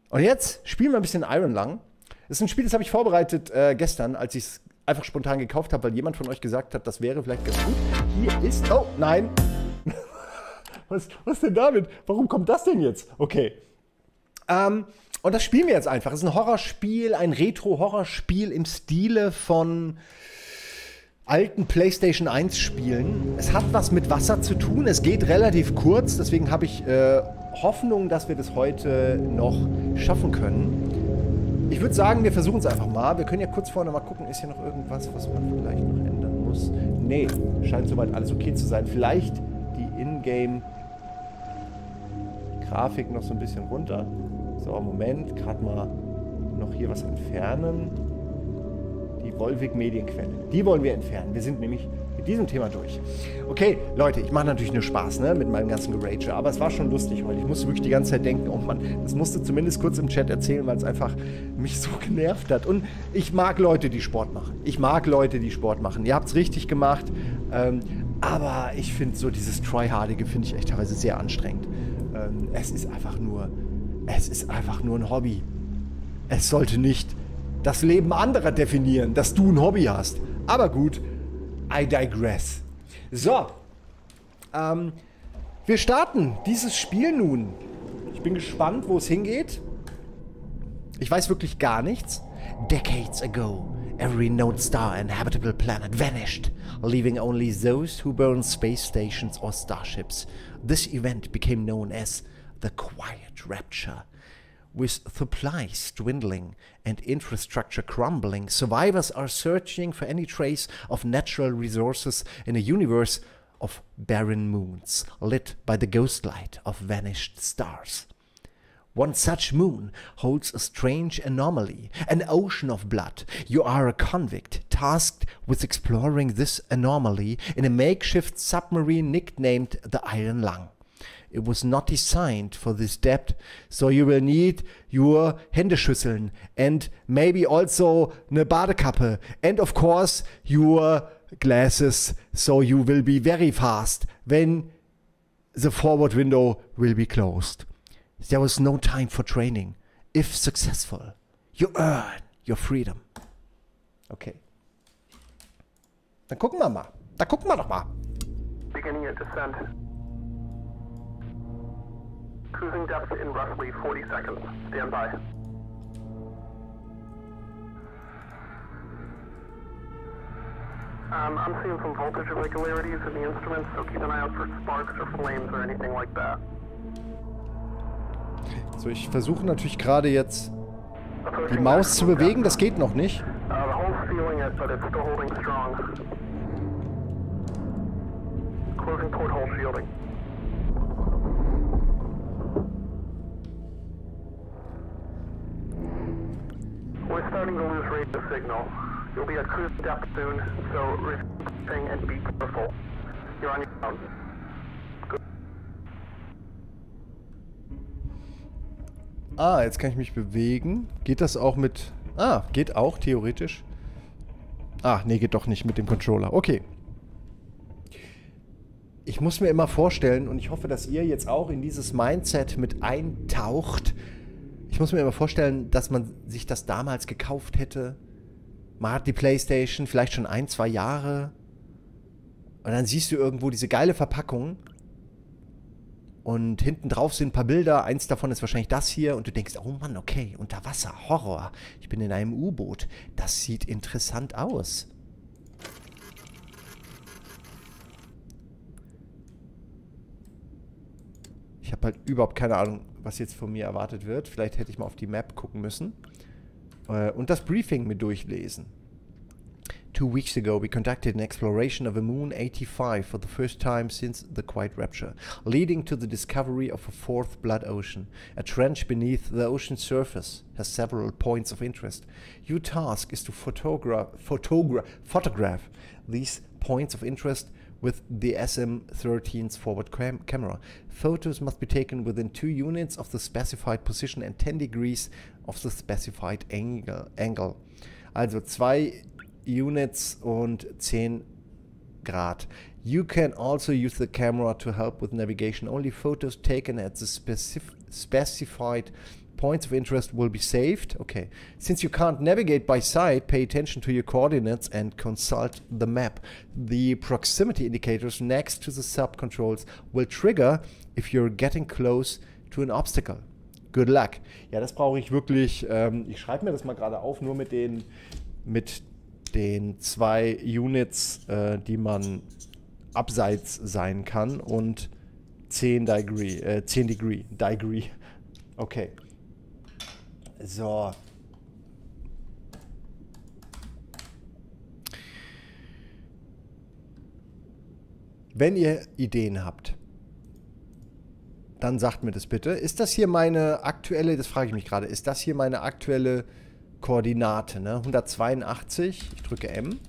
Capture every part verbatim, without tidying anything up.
Und jetzt spielen wir ein bisschen Iron Lung. Das ist ein Spiel, das habe ich vorbereitet äh, gestern, als ich es einfach spontan gekauft habe, weil jemand von euch gesagt hat, das wäre vielleicht ganz gut. Hier ist... Oh, nein. was, was denn damit? Warum kommt das denn jetzt? Okay. Ähm, und das spielen wir jetzt einfach. Es ist ein Horrorspiel, ein Retro-Horrorspiel im Stile von alten PlayStation eins Spielen. Es hat was mit Wasser zu tun. Es geht relativ kurz, deswegen habe ich äh, Hoffnung, dass wir das heute noch schaffen können. Ich würde sagen, wir versuchen es einfach mal. Wir können ja kurz vorne mal gucken, ist hier noch irgendwas, was man vielleicht noch ändern muss? Nee, scheint soweit alles okay zu sein. Vielleicht die Ingame-Grafik noch so ein bisschen runter. So, Moment, gerade mal noch hier was entfernen. Die Volvic Medienquelle. Die wollen wir entfernen. Wir sind nämlich mit diesem Thema durch. Okay, Leute, ich mache natürlich nur Spaß, ne, mit meinem ganzen Gerage, aber es war schon lustig heute. Ich musste wirklich die ganze Zeit denken, oh Mann, das musste zumindest kurz im Chat erzählen, weil es einfach mich so genervt hat. Und ich mag Leute, die Sport machen. Ich mag Leute, die Sport machen. Ihr habt es richtig gemacht, ähm, aber ich finde so dieses Tryhardige finde ich echt teilweise sehr anstrengend. Ähm, es ist einfach nur, es ist einfach nur ein Hobby. Es sollte nicht das Leben anderer definieren, dass du ein Hobby hast. Aber gut, I digress. So, ähm, wir starten dieses Spiel nun. Ich bin gespannt, wo es hingeht. Ich weiß wirklich gar nichts. Decades ago, every known star and habitable planet vanished, leaving only those who burned space stations or starships. This event became known as the Quiet Rapture. With supplies dwindling and infrastructure crumbling, survivors are searching for any trace of natural resources in a universe of barren moons, lit by the ghost light of vanished stars. One such moon holds a strange anomaly, an ocean of blood. You are a convict, tasked with exploring this anomaly in a makeshift submarine nicknamed the Iron Lung. It was not designed for this depth, so you will need your Händeschüsseln and maybe also eine Badekappe and of course your glasses, so you will be very fast when the forward window will be closed. There was no time for training. If successful, you earn your freedom. Okay. Dann gucken wir mal. Da gucken wir doch mal. Beginning your descent. Cruising depth in roughly forty seconds. Stand by. Um, I'm seeing some voltage irregularities in the instruments, so keep an eye out for sparks or flames or anything like that. So, ich versuche natürlich gerade jetzt die Maus zu bewegen. Das geht noch nicht. Uh, the hole's feeling it, but it's still holding strong. Closing port hole shielding. We're starting to lose rate of signal. You'll be at cruise depth soon, so refreshing and be careful. You're on your own. Good. Ah, jetzt kann ich mich bewegen. Geht das auch mit... Ah, geht auch theoretisch. Ah, nee, geht doch nicht mit dem Controller. Okay. Ich muss mir immer vorstellen, und ich hoffe, dass ihr jetzt auch in dieses Mindset mit eintaucht. Ich muss mir immer vorstellen, dass man sich das damals gekauft hätte. Man hat die PlayStation vielleicht schon ein, zwei Jahre. Und dann siehst du irgendwo diese geile Verpackung. Und hinten drauf sind ein paar Bilder. Eins davon ist wahrscheinlich das hier. Und du denkst, oh Mann, okay, unter Wasser, Horror. Ich bin in einem U-Boot. Das sieht interessant aus. Ich habe halt überhaupt keine Ahnung, was jetzt von mir erwartet wird. Vielleicht hätte ich mal auf die Map gucken müssen. Äh, und das Briefing mit durchlesen. Two weeks ago, we conducted an exploration of a moon eighty-five for the first time since the Quiet Rapture, leading to the discovery of a fourth blood ocean. A trench beneath the ocean's surface has several points of interest. Your task is to photograph, photograph, photograph these points of interest with the S M thirteen's forward cam camera. Photos must be taken within two units of the specified position and ten degrees of the specified angle. angle. Also zwei Units und zehn Grad. You can also use the camera to help with navigation. Only photos taken at the specif specified points of interest will be saved. Okay. Since you can't navigate by sight, pay attention to your coordinates and consult the map. The proximity indicators next to the sub-controls will trigger if you're getting close to an obstacle. Good luck. Ja, das brauche ich wirklich. Ähm, ich schreibe mir das mal gerade auf, nur mit den, mit den zwei Units, äh, die man abseits sein kann und zehn Degree, äh, zehn Degree, Degree. Okay. So. Wenn ihr Ideen habt, dann sagt mir das bitte. Ist das hier meine aktuelle, das frage ich mich gerade, ist das hier meine aktuelle Koordinate, ne? hundertzweiundachtzig, ich drücke M.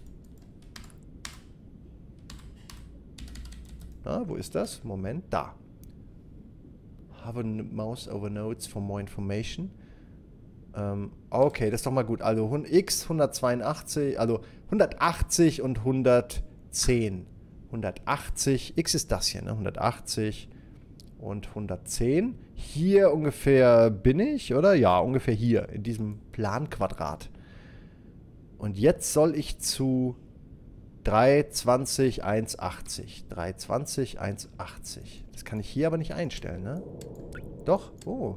Na, wo ist das? Moment, da. Have a mouse over notes for more information. Ähm, okay, das ist doch mal gut. Also x hundertzweiundachtzig, also hundertachtzig und hundertzehn. hundertachtzig, x ist das hier, ne? hundertachtzig und hundertzehn. Hier ungefähr bin ich, oder? Ja, ungefähr hier, in diesem Planquadrat. Und jetzt soll ich zu dreihundertzwanzig, hundertachtzig. dreihundertzwanzig, hundertachtzig. Das kann ich hier aber nicht einstellen, ne? Doch? Oh.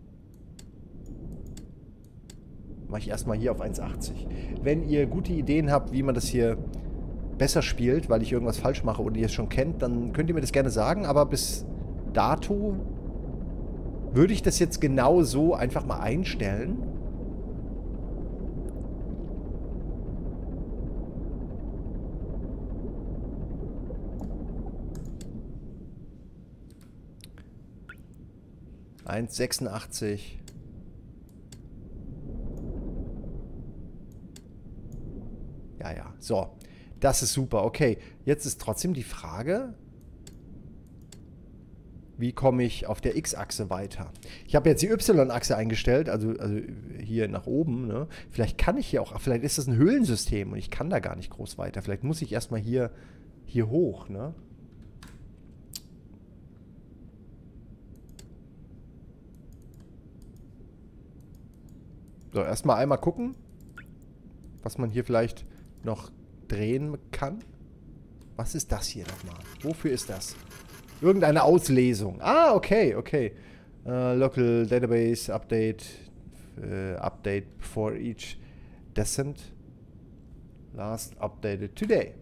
Mache ich erstmal hier auf hundertachtzig. Wenn ihr gute Ideen habt, wie man das hier besser spielt, weil ich irgendwas falsch mache oder ihr es schon kennt, dann könnt ihr mir das gerne sagen, aber bis dato würde ich das jetzt genau so einfach mal einstellen. eins Komma sechsundachtzig. Ja, ja. So. Das ist super. Okay. Jetzt ist trotzdem die Frage, wie komme ich auf der X-Achse weiter? Ich habe jetzt die Y-Achse eingestellt, also, also hier nach oben. Ne? Vielleicht kann ich hier auch, vielleicht ist das ein Höhlensystem und ich kann da gar nicht groß weiter. Vielleicht muss ich erstmal hier, hier hoch. Ne? So, erstmal einmal gucken, was man hier vielleicht noch drehen kann. Was ist das hier nochmal? Wofür ist das? Irgendeine Auslesung. Ah, okay, okay. Uh, local Database Update. Uh, update before each descent. Last updated today.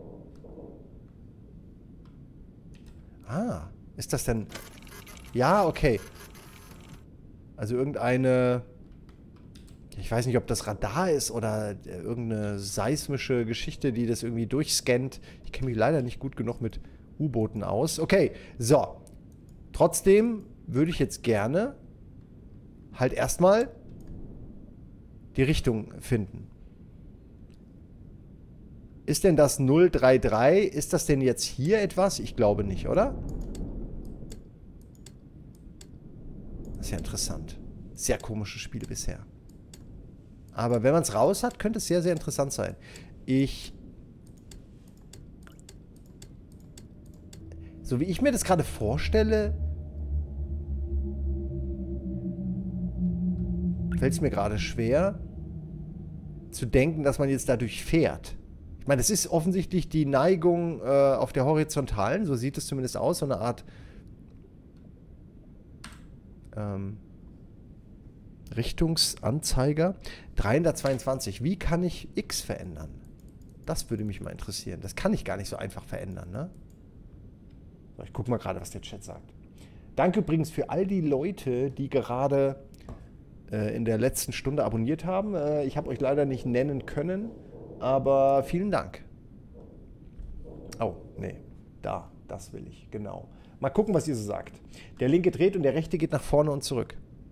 Ah, ist das denn... Ja, okay. Also irgendeine... Ich weiß nicht, ob das Radar ist oder irgendeine seismische Geschichte, die das irgendwie durchscannt. Ich kenne mich leider nicht gut genug mit U-Booten aus. Okay, so. Trotzdem würde ich jetzt gerne halt erstmal die Richtung finden. Ist denn das null drei drei? Ist das denn jetzt hier etwas? Ich glaube nicht, oder? Das ist ja interessant. Sehr komische Spiele bisher. Aber wenn man es raus hat, könnte es sehr, sehr interessant sein. Ich... So wie ich mir das gerade vorstelle, fällt es mir gerade schwer, zu denken, dass man jetzt dadurch fährt. Ich meine, das ist offensichtlich die Neigung äh, auf der Horizontalen, so sieht es zumindest aus, so eine Art ähm, Richtungsanzeiger. dreihundertzweiundzwanzig. Wie kann ich X verändern? Das würde mich mal interessieren. Das kann ich gar nicht so einfach verändern, ne? So, ich gucke mal gerade, was der Chat sagt. Danke übrigens für all die Leute, die gerade äh, in der letzten Stunde abonniert haben. Äh, ich habe euch leider nicht nennen können, aber vielen Dank. Oh, nee. Da, das will ich, genau. Mal gucken, was ihr so sagt. Der linke dreht und der rechte geht nach vorne und zurück.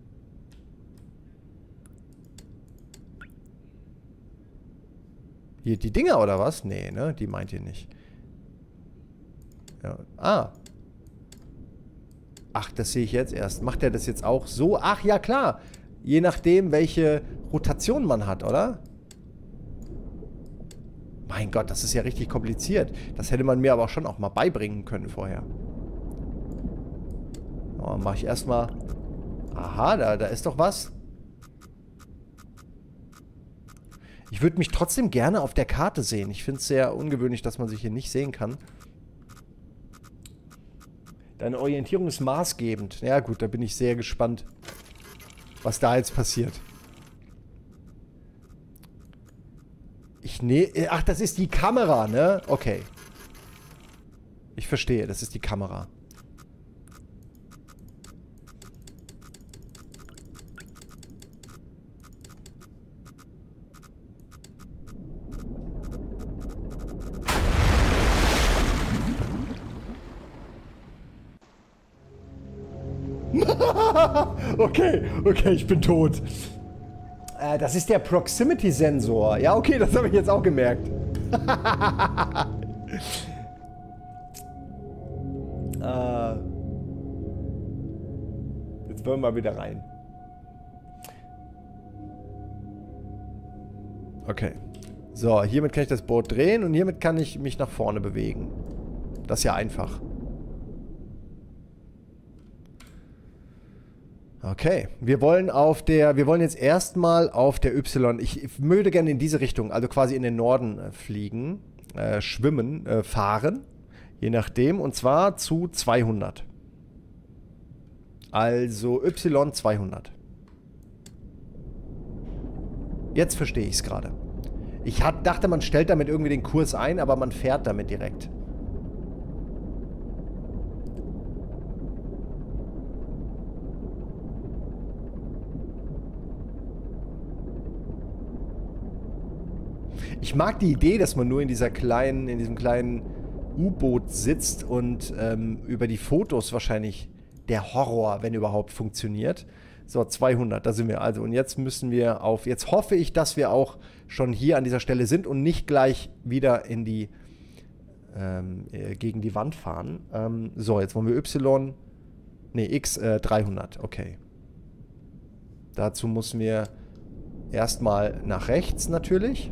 Hier die Dinger oder was? Nee, ne? Die meint ihr nicht. Ja. Ah. Ach, das sehe ich jetzt erst. Macht er das jetzt auch so? Ach, ja klar. Je nachdem, welche Rotation man hat, oder? Mein Gott, das ist ja richtig kompliziert. Das hätte man mir aber schon auch mal beibringen können vorher. Oh, mache ich erstmal... Aha, da, da ist doch was. Ich würde mich trotzdem gerne auf der Karte sehen. Ich finde es sehr ungewöhnlich, dass man sich hier nicht sehen kann. Deine Orientierung ist maßgebend. Ja gut, da bin ich sehr gespannt, was da jetzt passiert. Ich ne... Ach, das ist die Kamera, ne? Okay. Ich verstehe, das ist die Kamera. Okay, okay, ich bin tot. Äh, das ist der Proximity-Sensor. Ja, okay, das habe ich jetzt auch gemerkt. äh, jetzt wollen wir mal wieder rein. Okay. So, hiermit kann ich das Boot drehen und hiermit kann ich mich nach vorne bewegen. Das ist ja einfach. Okay, wir wollen auf der, wir wollen jetzt erstmal auf der Y, ich würde gerne in diese Richtung, also quasi in den Norden äh, fliegen, äh, schwimmen, äh, fahren, je nachdem, und zwar zu zweihundert. Also Y zweihundert. Jetzt verstehe ich es gerade. Ich hat, dachte, man stellt damit irgendwie den Kurs ein, aber man fährt damit direkt. Ich mag die Idee, dass man nur in dieser kleinen, in diesem kleinen U-Boot sitzt und ähm, über die Fotos wahrscheinlich der Horror, wenn überhaupt, funktioniert. So, zweihundert, da sind wir also. Und jetzt müssen wir auf, jetzt hoffe ich, dass wir auch schon hier an dieser Stelle sind und nicht gleich wieder in die, ähm, äh, gegen die Wand fahren. Ähm, so, jetzt wollen wir Y, nee, X äh, dreihundert, okay. Dazu müssen wir erstmal nach rechts natürlich.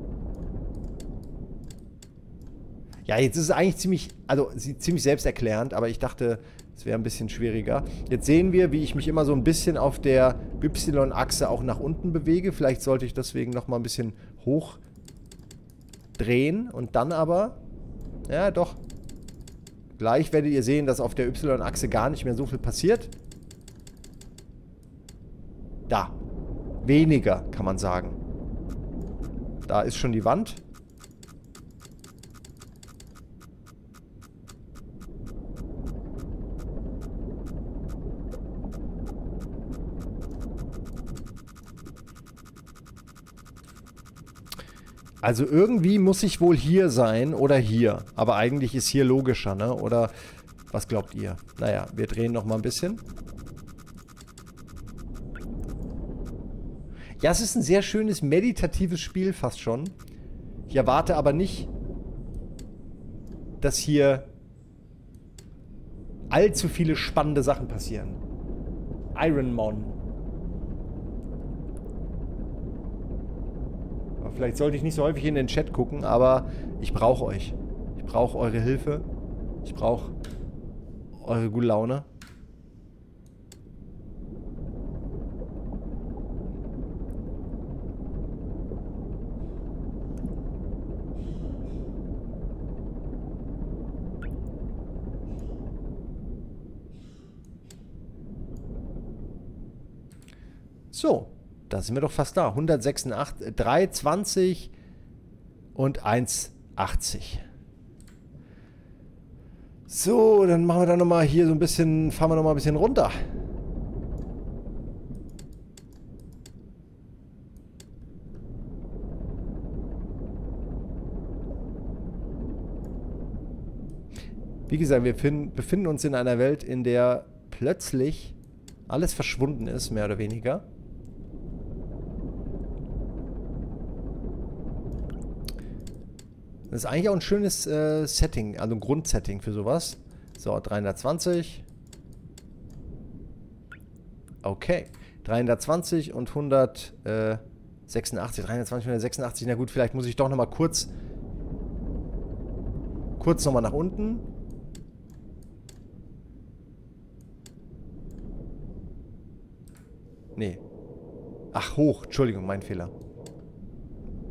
Ja, jetzt ist es eigentlich ziemlich, also ziemlich selbsterklärend, aber ich dachte, es wäre ein bisschen schwieriger. Jetzt sehen wir, wie ich mich immer so ein bisschen auf der Y-Achse auch nach unten bewege. Vielleicht sollte ich deswegen nochmal ein bisschen hoch drehen und dann aber, ja doch, gleich werdet ihr sehen, dass auf der Y-Achse gar nicht mehr so viel passiert. Da. Weniger, kann man sagen. Da ist schon die Wand. Also irgendwie muss ich wohl hier sein oder hier. Aber eigentlich ist hier logischer, ne? Oder was glaubt ihr? Naja, wir drehen noch mal ein bisschen. Ja, es ist ein sehr schönes meditatives Spiel fast schon. Ich erwarte aber nicht, dass hier allzu viele spannende Sachen passieren. Ironmon. Vielleicht sollte ich nicht so häufig in den Chat gucken, aber ich brauche euch. Ich brauche eure Hilfe. Ich brauche eure gute Laune. So. Da sind wir doch fast da. hundertsechsundachtzig, dreihundertzwanzig und eins achtzig. So, dann machen wir da nochmal hier so ein bisschen, fahren wir nochmal ein bisschen runter. Wie gesagt, wir finden, befinden uns in einer Welt, in der plötzlich alles verschwunden ist, mehr oder weniger. Das ist eigentlich auch ein schönes äh, Setting, also ein Grundsetting für sowas. So, dreihundertzwanzig. Okay. dreihundertzwanzig und hundertsechsundachtzig. dreihundertzwanzig, hundertsechsundachtzig. Na gut, vielleicht muss ich doch nochmal kurz... Kurz nochmal nach unten. Nee. Ach, hoch. Entschuldigung, mein Fehler.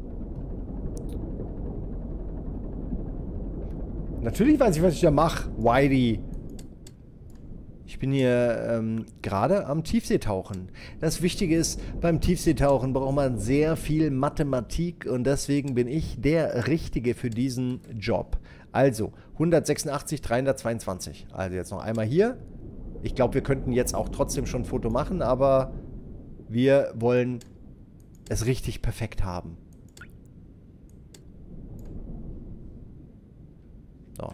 Natürlich weiß ich, was ich da mache, Whitey. Ich bin hier ähm, gerade am Tiefseetauchen. Das Wichtige ist, beim Tiefseetauchen braucht man sehr viel Mathematik und deswegen bin ich der Richtige für diesen Job. Also, hundertsechsundachtzig, dreihundertzweiundzwanzig. Also jetzt noch einmal hier. Ich glaube, wir könnten jetzt auch trotzdem schon ein Foto machen, aber wir wollen es richtig perfekt haben. So.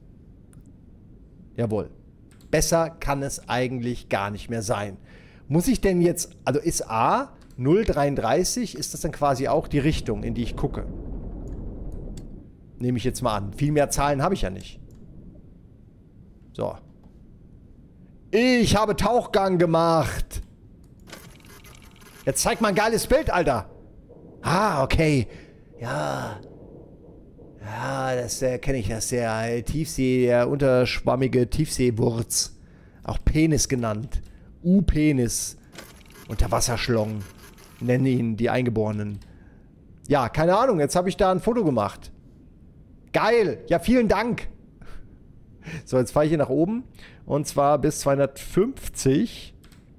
Jawohl. Besser kann es eigentlich gar nicht mehr sein. Muss ich denn jetzt, also ist A null Komma dreiunddreißig, ist das dann quasi auch die Richtung, in die ich gucke? Nehme ich jetzt mal an. Viel mehr Zahlen habe ich ja nicht. So. Ich habe Tauchgang gemacht. Jetzt zeig mal ein geiles Bild, Alter. Ah, okay. Ja. Ja, das äh, kenne ich. Das ist der äh, Tiefsee, der unterschwammige Tiefseewurz. Auch Penis genannt. U-Penis. Unterwasserschlong. Nennen ihn die Eingeborenen. Ja, keine Ahnung. Jetzt habe ich da ein Foto gemacht. Geil. Ja, vielen Dank. So, jetzt fahre ich hier nach oben. Und zwar bis zweihundertfünfzig.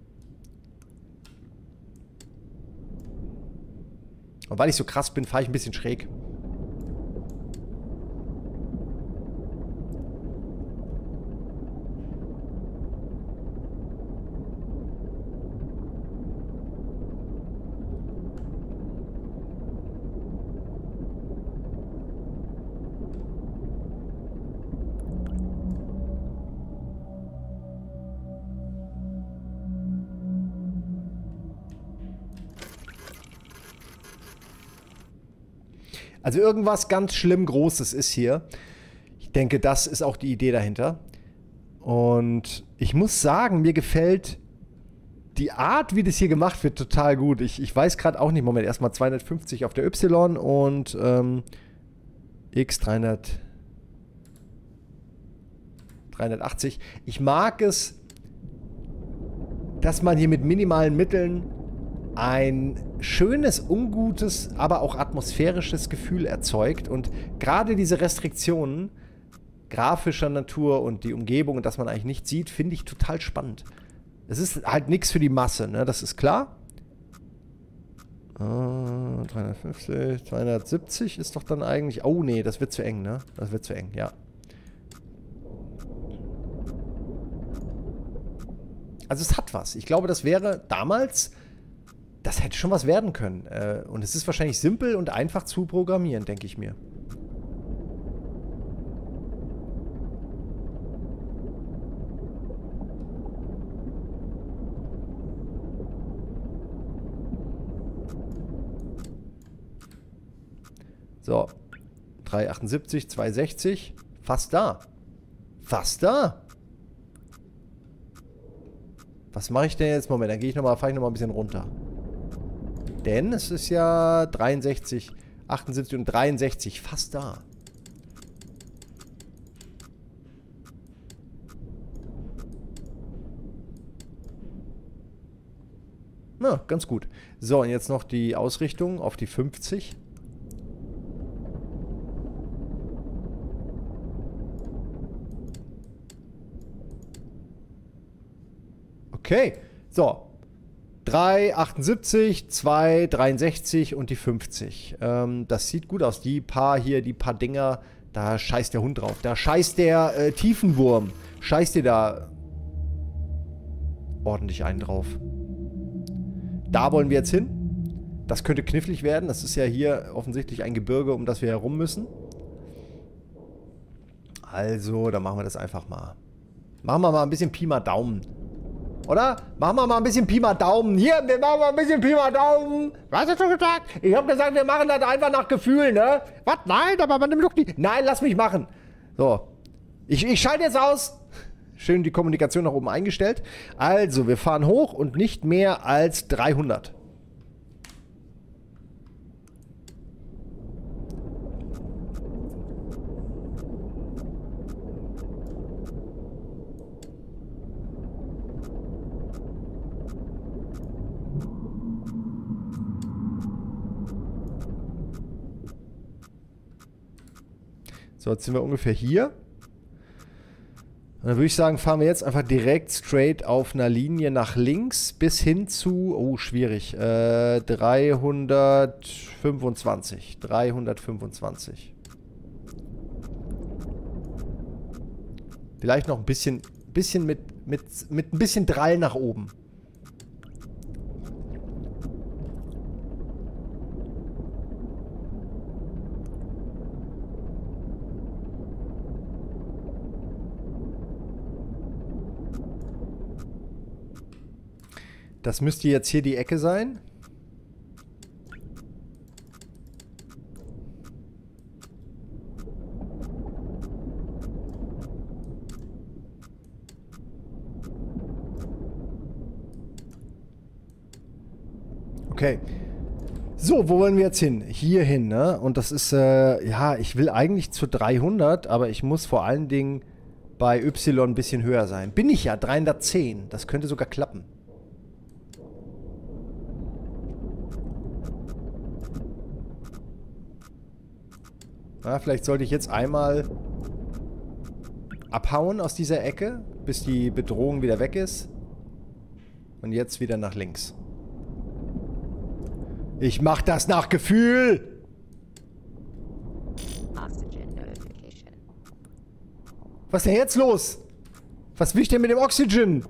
Und weil ich so krass bin, fahre ich ein bisschen schräg. Also irgendwas ganz schlimm Großes ist hier. Ich denke, das ist auch die Idee dahinter. Und ich muss sagen, mir gefällt die Art, wie das hier gemacht wird, total gut. Ich, ich weiß gerade auch nicht, Moment, erstmal zweihundertfünfzig auf der Y und ähm, X dreihundert, dreihundertachtzig. Ich mag es, dass man hier mit minimalen Mitteln ein schönes, ungutes, aber auch atmosphärisches Gefühl erzeugt. Und gerade diese Restriktionen grafischer Natur und die Umgebung und dass man eigentlich nichts sieht, finde ich total spannend. Es ist halt nichts für die Masse, ne? Das ist klar. Uh, dreihundertfünfzig, zweihundertsiebzig ist doch dann eigentlich... Oh, nee, das wird zu eng, ne? Das wird zu eng, ja. Also es hat was. Ich glaube, das wäre damals... Das hätte schon was werden können. Äh, und es ist wahrscheinlich simpel und einfach zu programmieren, denke ich mir. So. dreihundertachtundsiebzig, zweihundertsechzig. Fast da. Fast da. Was mache ich denn jetzt? Moment, dann gehe ich nochmal, fahre ich nochmal ein bisschen runter. Denn es ist ja dreiundsechzig, achtundsiebzig und dreiundsechzig. Fast da. Na, ganz gut. So, und jetzt noch die Ausrichtung auf die fünfzig. Okay, so. drei, achtundsiebzig, zwei, dreiundsechzig und die fünfzig. Ähm, das sieht gut aus. Die paar hier, die paar Dinger, da scheißt der Hund drauf. Da scheißt der äh, Tiefenwurm. Scheißt dir da ordentlich einen drauf. Da wollen wir jetzt hin. Das könnte knifflig werden. Das ist ja hier offensichtlich ein Gebirge, um das wir herum müssen. Also, dann machen wir das einfach mal. Machen wir mal ein bisschen Pi mal Daumen. Oder? Machen wir mal ein bisschen Pi mal Daumen. Hier, wir machen mal ein bisschen Pi mal Daumen. Was hast du schon gesagt? Ich habe gesagt, wir machen das einfach nach Gefühl, ne? Was? Nein, aber man nimmt doch nicht. Nein, lass mich machen. So. Ich, ich schalte jetzt aus. Schön die Kommunikation nach oben eingestellt. Also, wir fahren hoch und nicht mehr als dreihundert. So, jetzt sind wir ungefähr hier. Und dann würde ich sagen, fahren wir jetzt einfach direkt straight auf einer Linie nach links bis hin zu, oh, schwierig, äh, dreihundertfünfundzwanzig. dreihundertfünfundzwanzig. Vielleicht noch ein bisschen, bisschen mit, mit, mit ein bisschen Drall nach oben. Das müsste jetzt hier die Ecke sein. Okay. So, wo wollen wir jetzt hin? Hier hin, ne? Und das ist, äh, ja, ich will eigentlich zu dreihundert, aber ich muss vor allen Dingen bei Y ein bisschen höher sein. Bin ich ja, dreihundertzehn. Das könnte sogar klappen. Na, vielleicht sollte ich jetzt einmal abhauen aus dieser Ecke, bis die Bedrohung wieder weg ist. Und jetzt wieder nach links. Ich mach das nach Gefühl! Was ist denn jetzt los? Was will ich denn mit dem Oxygen?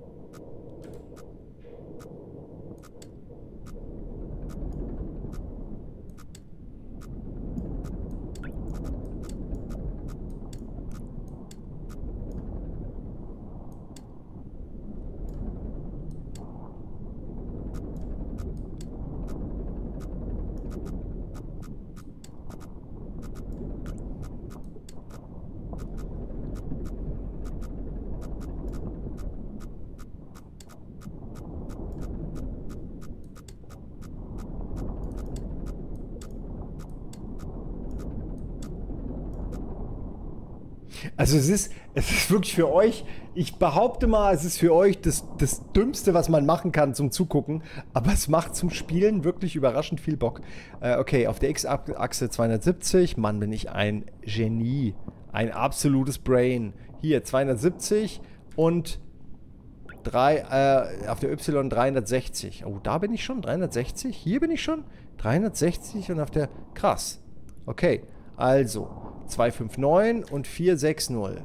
Also es ist, es ist wirklich für euch, ich behaupte mal, es ist für euch das, das Dümmste, was man machen kann zum Zugucken, aber es macht zum Spielen wirklich überraschend viel Bock. Äh, okay, auf der X-Achse zweihundertsiebzig, Mann, bin ich ein Genie, ein absolutes Brain. Hier zweihundertsiebzig und drei, äh, auf der Y dreihundertsechzig. Oh, da bin ich schon, dreihundertsechzig, hier bin ich schon, dreihundertsechzig und auf der, krass. Okay, also zwei fünf neun und vier sechs null.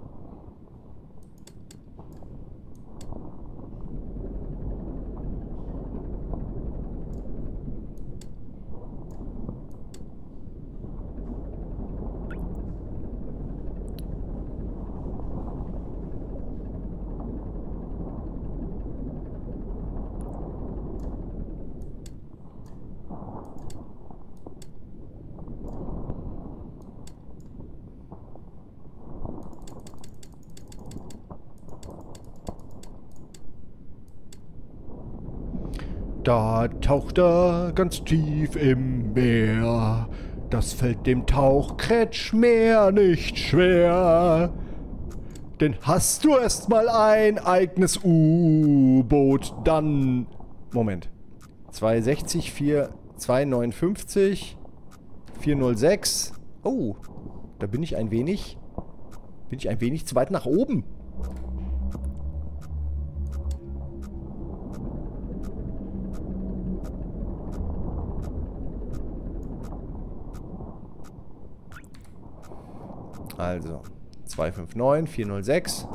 Da taucht er ganz tief im Meer. Das fällt dem Tauchkretschmer nicht schwer. Denn hast du erst mal ein eigenes U-Boot, dann... Moment. zweihundertsechzig, vier, zweihundertneunundfünfzig, vierhundertsechs. Oh, da bin ich ein wenig... Bin ich ein wenig zu weit nach oben. Also, zwei fünf neun, vierhundertsechs.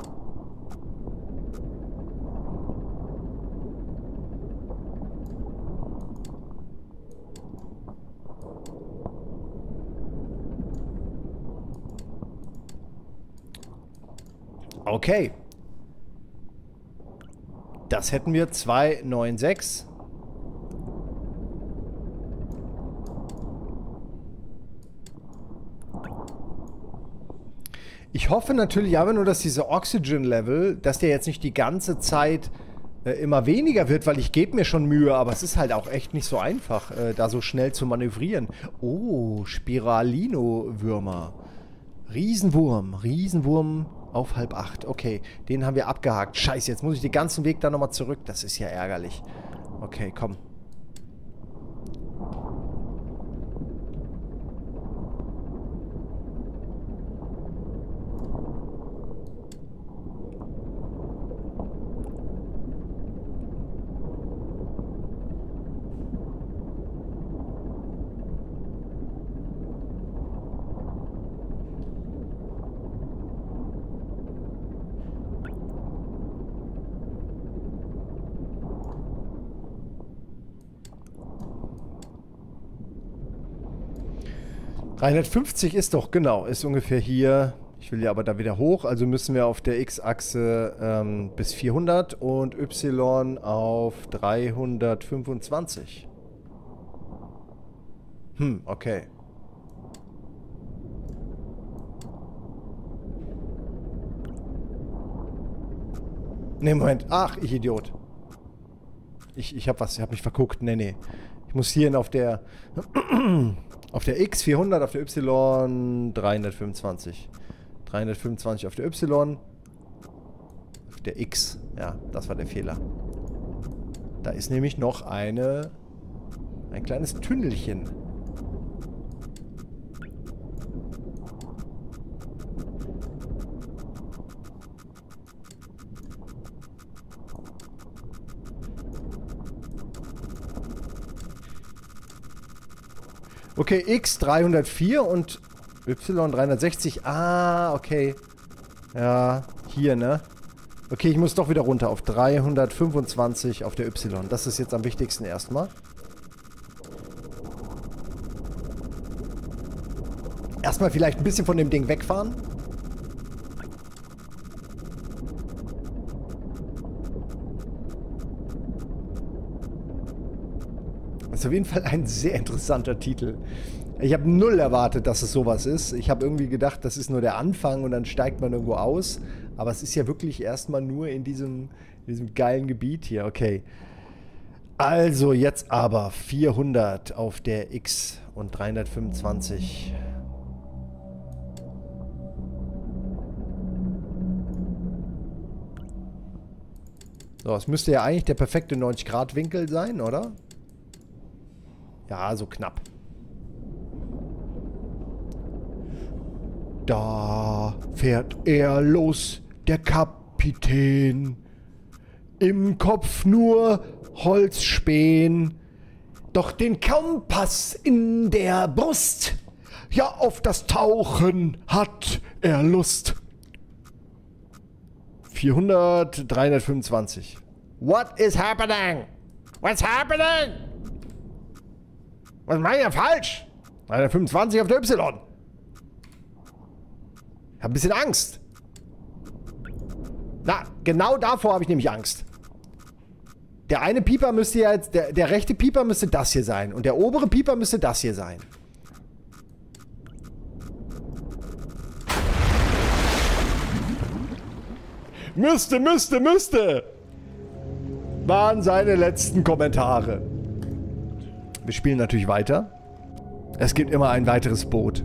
Okay. Das hätten wir zwei neun sechs. Ich hoffe natürlich aber nur, dass dieser Oxygen-Level, dass der jetzt nicht die ganze Zeit äh, immer weniger wird, weil ich gebe mir schon Mühe, aber es ist halt auch echt nicht so einfach, äh, da so schnell zu manövrieren. Oh, Spiralino-Würmer. Riesenwurm, Riesenwurm auf halb acht. Okay, den haben wir abgehakt. Scheiße, jetzt muss ich den ganzen Weg da nochmal zurück. Das ist ja ärgerlich. Okay, komm. dreihundertfünfzig ist doch, genau, ist ungefähr hier. Ich will ja aber da wieder hoch, also müssen wir auf der X-Achse ähm, bis vierhundert und Y auf dreihundertfünfundzwanzig. Hm, okay. Ne, Moment. Ach, ich Idiot. Ich, ich hab was, ich hab mich verguckt. Nee, nee. Ich muss hier auf der auf der X vierhundert, auf der Y dreihundertfünfundzwanzig. dreihundertfünfundzwanzig auf der Y. Auf der X. Ja, das war der Fehler. Da ist nämlich noch eine ein kleines Tünnelchen. Okay, X dreihundertvier und Y dreihundertsechzig. Ah, okay. Ja, hier, ne? Okay, ich muss doch wieder runter auf dreihundertfünfundzwanzig auf der Y. Das ist jetzt am wichtigsten erstmal. Erstmal vielleicht ein bisschen von dem Ding wegfahren. Das ist auf jeden Fall ein sehr interessanter Titel. Ich habe null erwartet, dass es sowas ist. Ich habe irgendwie gedacht, das ist nur der Anfang und dann steigt man irgendwo aus. Aber es ist ja wirklich erstmal nur in diesem, in diesem geilen Gebiet hier. Okay. Also jetzt aber vierhundert auf der X und dreihundertfünfundzwanzig. So, es müsste ja eigentlich der perfekte neunzig Grad Winkel sein, oder? Ja, so knapp. Da fährt er los, der Kapitän. Im Kopf nur Holzspähen, doch den Kompass in der Brust. Ja, auf das Tauchen hat er Lust. vierhundert, dreihundertfünfundzwanzig. What is happening? What's happening? Was mache ich ja falsch? dreihundertfünfundzwanzig auf der Y. Ich habe ein bisschen Angst. Na, genau davor habe ich nämlich Angst. Der eine Pieper müsste ja jetzt, der, der rechte Pieper müsste das hier sein. Und der obere Pieper müsste das hier sein. Müsste, müsste, müsste. Waren seine letzten Kommentare. Wir spielen natürlich weiter. Es gibt immer ein weiteres Boot.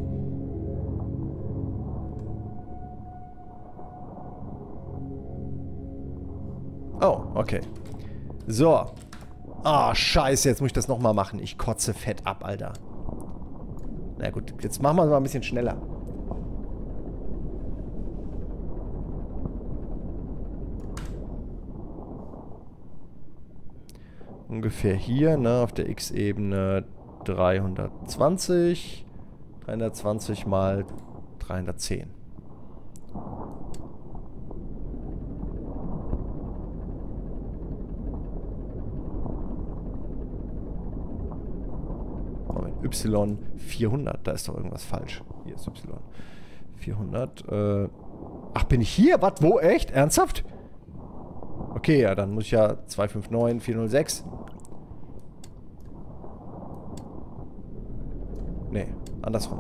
Oh, okay. So. Ah, oh, scheiße, jetzt muss ich das nochmal machen. Ich kotze fett ab, Alter. Na gut, jetzt machen wir es mal ein bisschen schneller. Ungefähr hier, ne, auf der X-Ebene dreihundertzwanzig. dreihundertzwanzig mal dreihundertzehn. Moment, Y vierhundert, da ist doch irgendwas falsch. Hier ist Y vierhundert. Äh, ach, bin ich hier? Was? Wo? Echt? Ernsthaft? Okay, ja, dann muss ich ja zwei fünf neun vier null sechs. Nee, andersrum.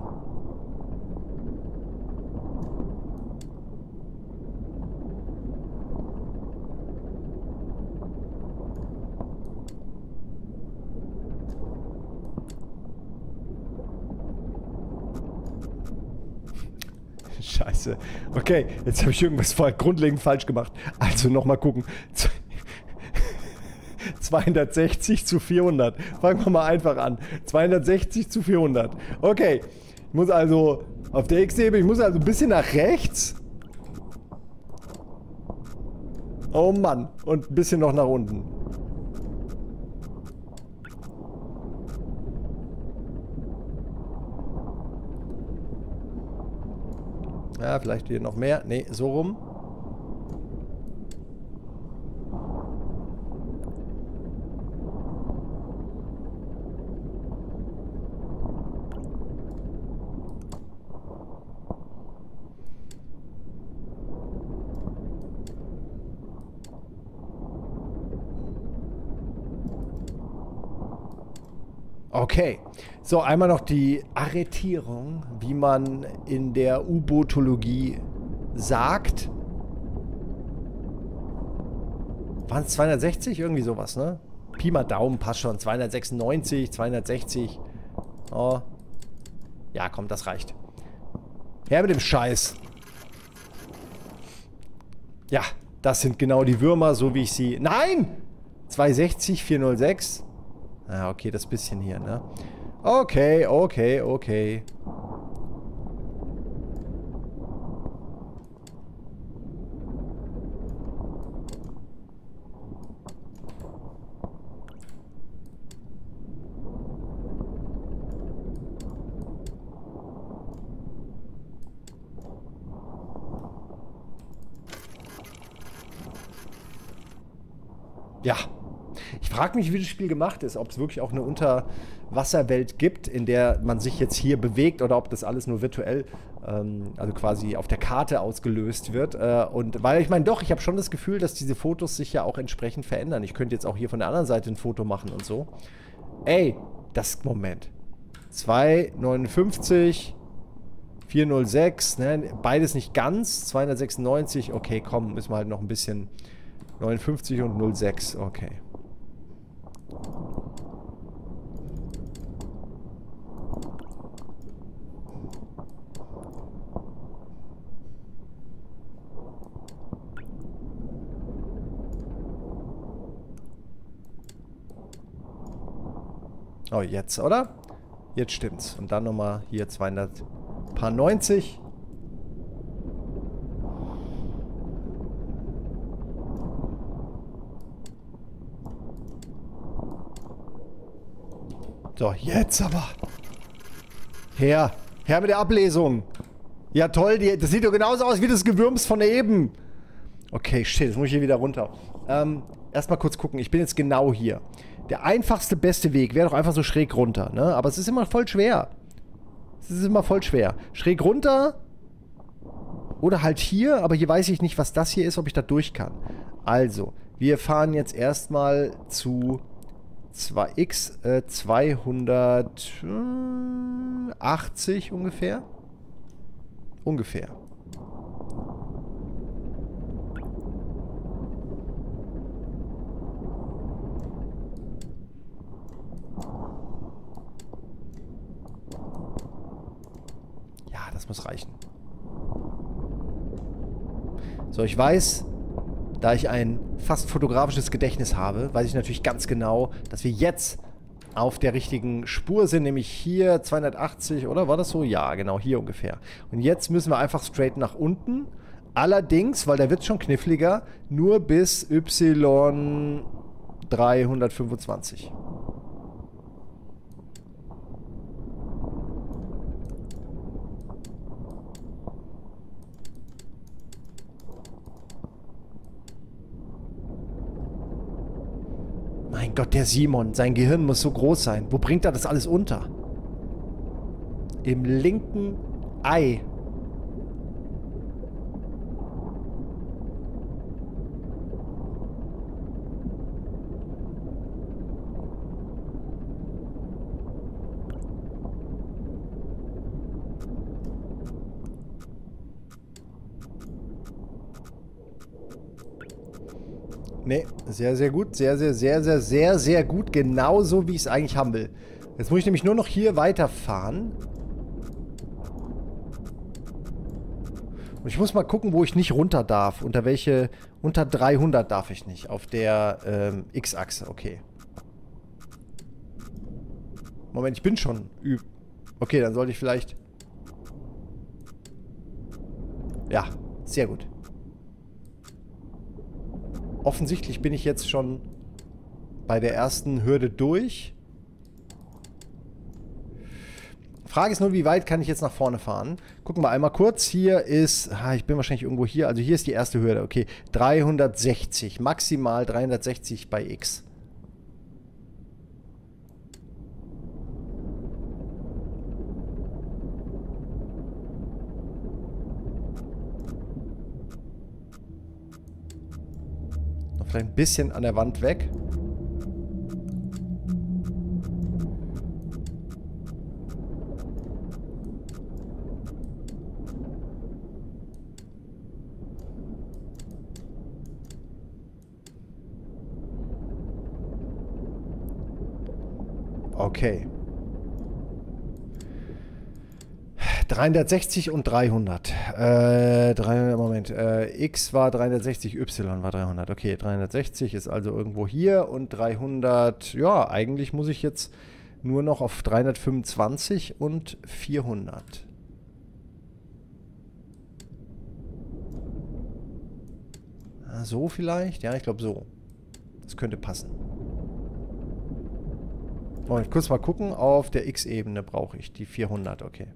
Scheiße. Okay, jetzt habe ich irgendwas voll grundlegend falsch gemacht. Also nochmal gucken. zweihundertsechzig zu vierhundert. Fangen wir mal einfach an. zweihundertsechzig zu vierhundert. Okay. Ich muss also auf der X-Ebene, ich muss also ein bisschen nach rechts. Oh Mann. Und ein bisschen noch nach unten. Ja, vielleicht hier noch mehr. Nee, so rum. Okay. So, einmal noch die Arretierung, wie man in der U-Bootologie sagt. Waren es zweihundertsechzig? Irgendwie sowas, ne? Pi mal Daumen, passt schon. zweihundertsechsundneunzig, zweihundertsechzig. Oh. Ja, komm, das reicht. Her mit dem Scheiß. Ja, das sind genau die Würmer, so wie ich sie... Nein! zweihundertsechzig, vierhundertsechs. Ah, okay, das bisschen hier, ne? Okay, okay, okay. Ja. Ich frage mich, wie das Spiel gemacht ist. Ob es wirklich auch eine Unterwasserwelt gibt, in der man sich jetzt hier bewegt oder ob das alles nur virtuell, ähm, also quasi auf der Karte ausgelöst wird. Äh, und weil ich meine, doch, ich habe schon das Gefühl, dass diese Fotos sich ja auch entsprechend verändern. Ich könnte jetzt auch hier von der anderen Seite ein Foto machen und so. Ey, das, Moment. zweihundertneunundfünfzig, vierhundertsechs, ne? Beides nicht ganz. zweihundertsechsundneunzig, okay, komm, müssen wir halt noch ein bisschen... neunundfünfzig und null sechs, okay. Oh, jetzt, oder? Jetzt stimmt's. Und dann nochmal hier zweihundertneunzig. So, jetzt aber. Her. Her mit der Ablesung. Ja, toll. Die, das sieht doch genauso aus wie das Gewürms von eben. Okay, shit. Jetzt muss ich hier wieder runter. Ähm, erstmal kurz gucken. Ich bin jetzt genau hier. Der einfachste, beste Weg wäre doch einfach so schräg runter, ne? Aber es ist immer voll schwer. Es ist immer voll schwer. Schräg runter. Oder halt hier. Aber hier weiß ich nicht, was das hier ist, ob ich da durch kann. Also, wir fahren jetzt erstmal zu... zwei x äh, zweihundertachtzig ungefähr. Ungefähr. Ja, das muss reichen. So, ich weiß... Da ich ein fast fotografisches Gedächtnis habe, weiß ich natürlich ganz genau, dass wir jetzt auf der richtigen Spur sind, nämlich hier zweihundertachtzig, oder war das so? Ja, genau, hier ungefähr. Und jetzt müssen wir einfach straight nach unten. Allerdings, weil da wird es schon kniffliger, nur bis Y dreihundertfünfundzwanzig. Mein Gott, der Simon, sein Gehirn muss so groß sein. Wo bringt er das alles unter? Im linken Ei. Nee, sehr, sehr gut. Sehr, sehr, sehr, sehr, sehr, sehr gut. Genauso, wie ich es eigentlich haben will. Jetzt muss ich nämlich nur noch hier weiterfahren. Und ich muss mal gucken, wo ich nicht runter darf. Unter welche... Unter dreihundert darf ich nicht. Auf der ähm, X-Achse. Okay. Moment, ich bin schon... Üb okay, dann sollte ich vielleicht... Ja, sehr gut. Offensichtlich bin ich jetzt schon bei der ersten Hürde durch. Frage ist nur, wie weit kann ich jetzt nach vorne fahren? Gucken wir einmal kurz. Hier ist, ah, ich bin wahrscheinlich irgendwo hier. Also hier ist die erste Hürde. Okay, dreihundertsechzig. Maximal dreihundertsechzig bei X. Vielleicht ein bisschen an der Wand weg. Okay. dreihundertsechzig und dreihundert. Äh, dreihundert, Moment. Äh, X war dreihundertsechzig, Y war dreihundert. Okay, dreihundertsechzig ist also irgendwo hier und dreihundert, ja, eigentlich muss ich jetzt nur noch auf dreihundertfünfundzwanzig und vierhundert. So vielleicht? Ja, ich glaube so. Das könnte passen. Moment, kurz mal gucken. Auf der X-Ebene brauche ich die vierhundert, okay.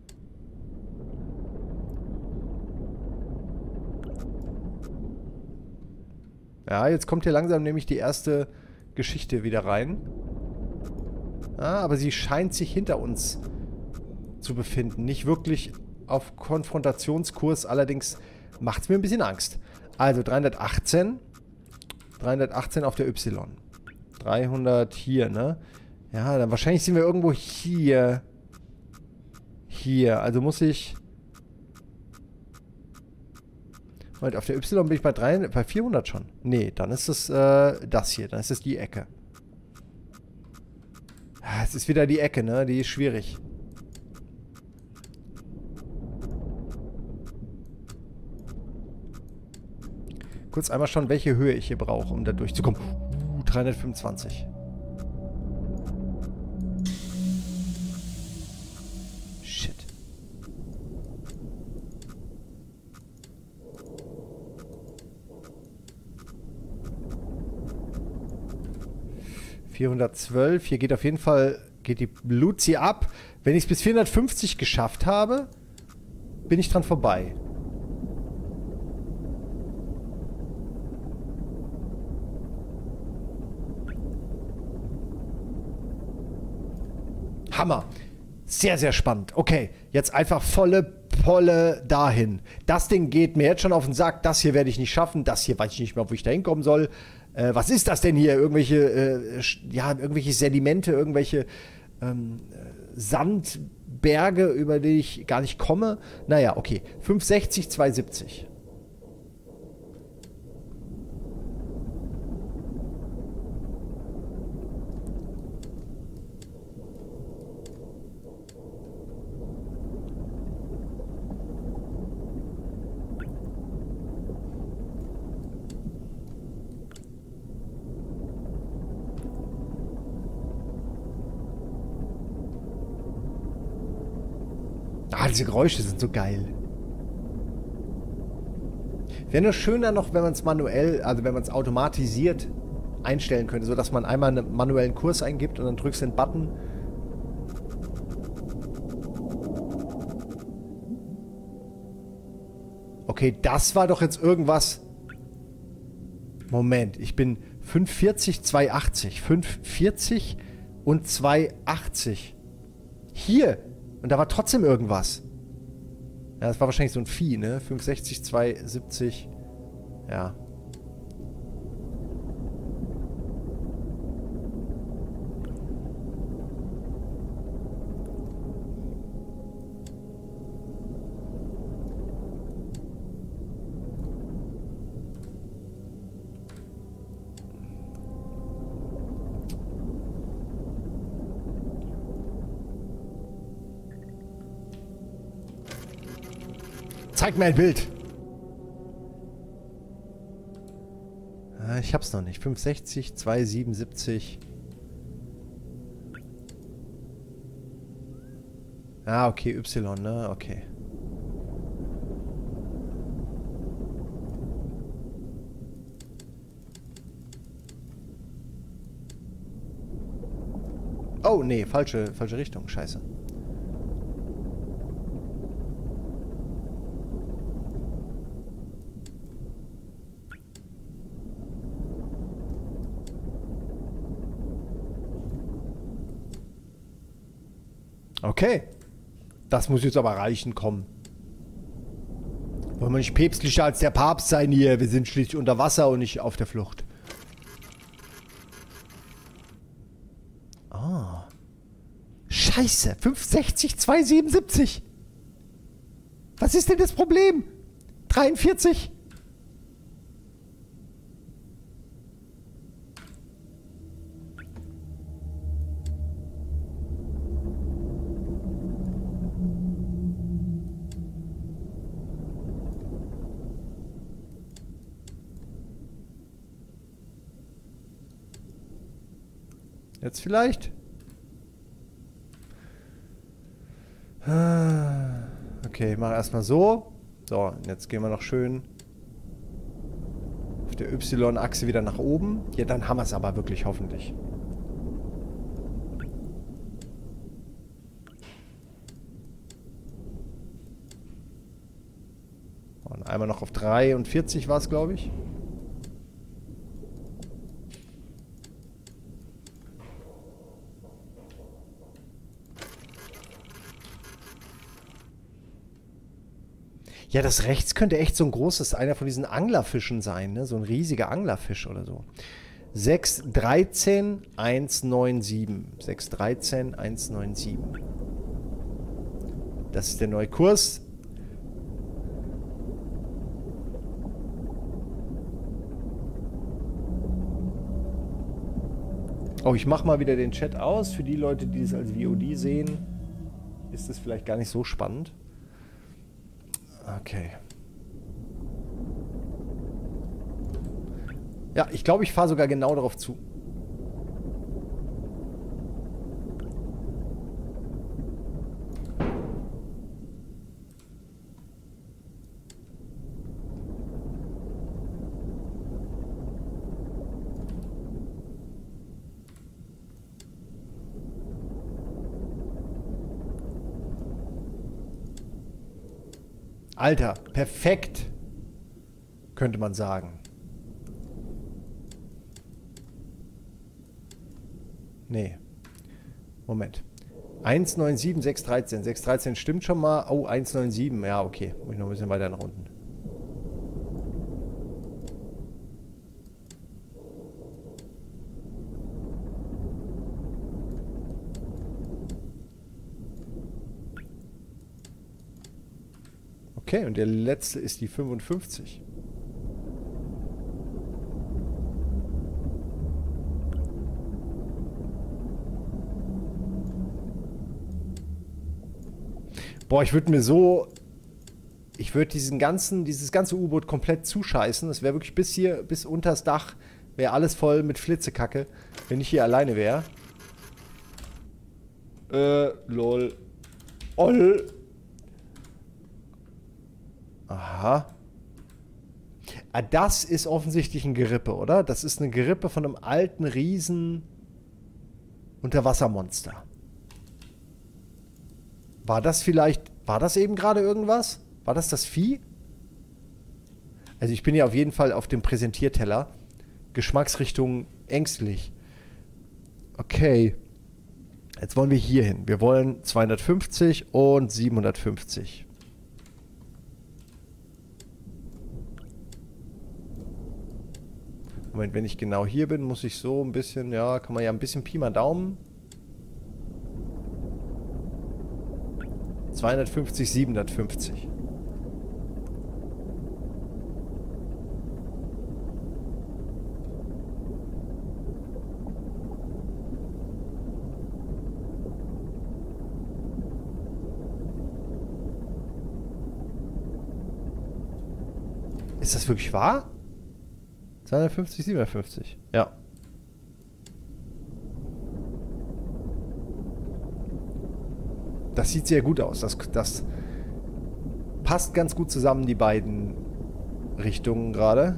Ja, jetzt kommt hier langsam nämlich die erste Geschichte wieder rein. Ah, aber sie scheint sich hinter uns zu befinden. Nicht wirklich auf Konfrontationskurs, allerdings macht es mir ein bisschen Angst. Also dreihundertachtzehn. dreihundertachtzehn auf der Y. dreihundert hier, ne? Ja, dann wahrscheinlich sind wir irgendwo hier. Hier, also muss ich... Moment, auf der Y bin ich bei, drei, bei vierhundert schon. Nee, dann ist es äh, das hier. Dann ist es die Ecke. Es ist wieder die Ecke, ne? Die ist schwierig. Kurz einmal schauen, welche Höhe ich hier brauche, um da durchzukommen. Uh, dreihundertfünfundzwanzig. Shit. vierhundertzwölf. Hier geht auf jeden Fall, geht die Luzi ab. Wenn ich es bis vierhundertfünfzig geschafft habe, bin ich dran vorbei. Hammer. Sehr, sehr spannend. Okay, jetzt einfach volle Polle dahin. Das Ding geht mir jetzt schon auf den Sack. Das hier werde ich nicht schaffen. Das hier weiß ich nicht mehr, wo ich da hinkommen soll. Äh, was ist das denn hier? Irgendwelche, äh, ja, irgendwelche Sedimente, irgendwelche ähm, Sandberge, über die ich gar nicht komme. Naja, okay. fünfhundertsechzig, zweihundertsiebzig. Ah, diese Geräusche sind so geil. Wäre nur schöner noch, wenn man es manuell, also wenn man es automatisiert einstellen könnte, sodass man einmal einen manuellen Kurs eingibt und dann drückst du den Button. Okay, das war doch jetzt irgendwas. Moment, ich bin fünfhundertvierzig, zweihundertachtzig. fünfhundertvierzig und zweihundertachtzig. Hier. Und da war trotzdem irgendwas. Ja, das war wahrscheinlich so ein Vieh, ne? fünfhundertsechzig, zweihundertsiebzig. Ja. Zeig mir ein Bild. Ich hab's noch nicht. fünfhundertsechzig, zweihundertsiebenundsiebzig. Ah, okay, Y, ne? Okay. Oh, nee, falsche, falsche Richtung. Scheiße. Okay. Das muss jetzt aber reichen, komm. Wollen wir nicht päpstlicher als der Papst sein hier? Wir sind schließlich unter Wasser und nicht auf der Flucht. Ah. Scheiße. fünfhundertsechzig, zweihundertsiebenundsiebzig. Was ist denn das Problem? dreiundvierzig. Jetzt vielleicht? Okay, ich mache erstmal so. So, und jetzt gehen wir noch schön auf der Y-Achse wieder nach oben. Ja, dann haben wir es aber wirklich, hoffentlich. Und einmal noch auf dreiundvierzig war es, glaube ich. Ja, das rechts könnte echt so ein großes, einer von diesen Anglerfischen sein, ne? So ein riesiger Anglerfisch oder so. sechs dreizehn eins neun sieben. sechs dreizehn eins neun sieben. Das ist der neue Kurs. Oh, ich mache mal wieder den Chat aus. Für die Leute, die es als V O D sehen, ist es vielleicht gar nicht so spannend. Okay. Ja, ich glaube, ich fahre sogar genau darauf zu. Alter, perfekt, könnte man sagen. Nee. Moment. eins neun sieben, sechs dreizehn. sechs dreizehn stimmt schon mal. Oh, eins neun sieben. Ja, okay. Muss ich noch ein bisschen weiter nach unten. Okay, und der letzte ist die fünfundfünfzig. Boah, ich würde mir so... Ich würde diesen ganzen, dieses ganze U-Boot komplett zuscheißen. Das wäre wirklich bis hier, bis unters Dach, wäre alles voll mit Flitzekacke, wenn ich hier alleine wäre. Äh, lol. Oll. Aha. Ah, das ist offensichtlich ein Gerippe, oder? Das ist eine Gerippe von einem alten riesen Unterwassermonster. War das vielleicht... War das eben gerade irgendwas? War das das Vieh? Also ich bin ja auf jeden Fall auf dem Präsentierteller. Geschmacksrichtung ängstlich. Okay. Jetzt wollen wir hier hin. Wir wollen zweihundertfünfzig und siebenhundertfünfzig. Moment, wenn ich genau hier bin, muss ich so ein bisschen, ja, kann man ja ein bisschen Pi mal Daumen. zweihundertfünfzig, siebenhundertfünfzig. Ist das wirklich wahr? zweihundertfünfzig, siebenhundertfünfzig. Ja. Das sieht sehr gut aus. Das, das passt ganz gut zusammen, die beiden Richtungen gerade.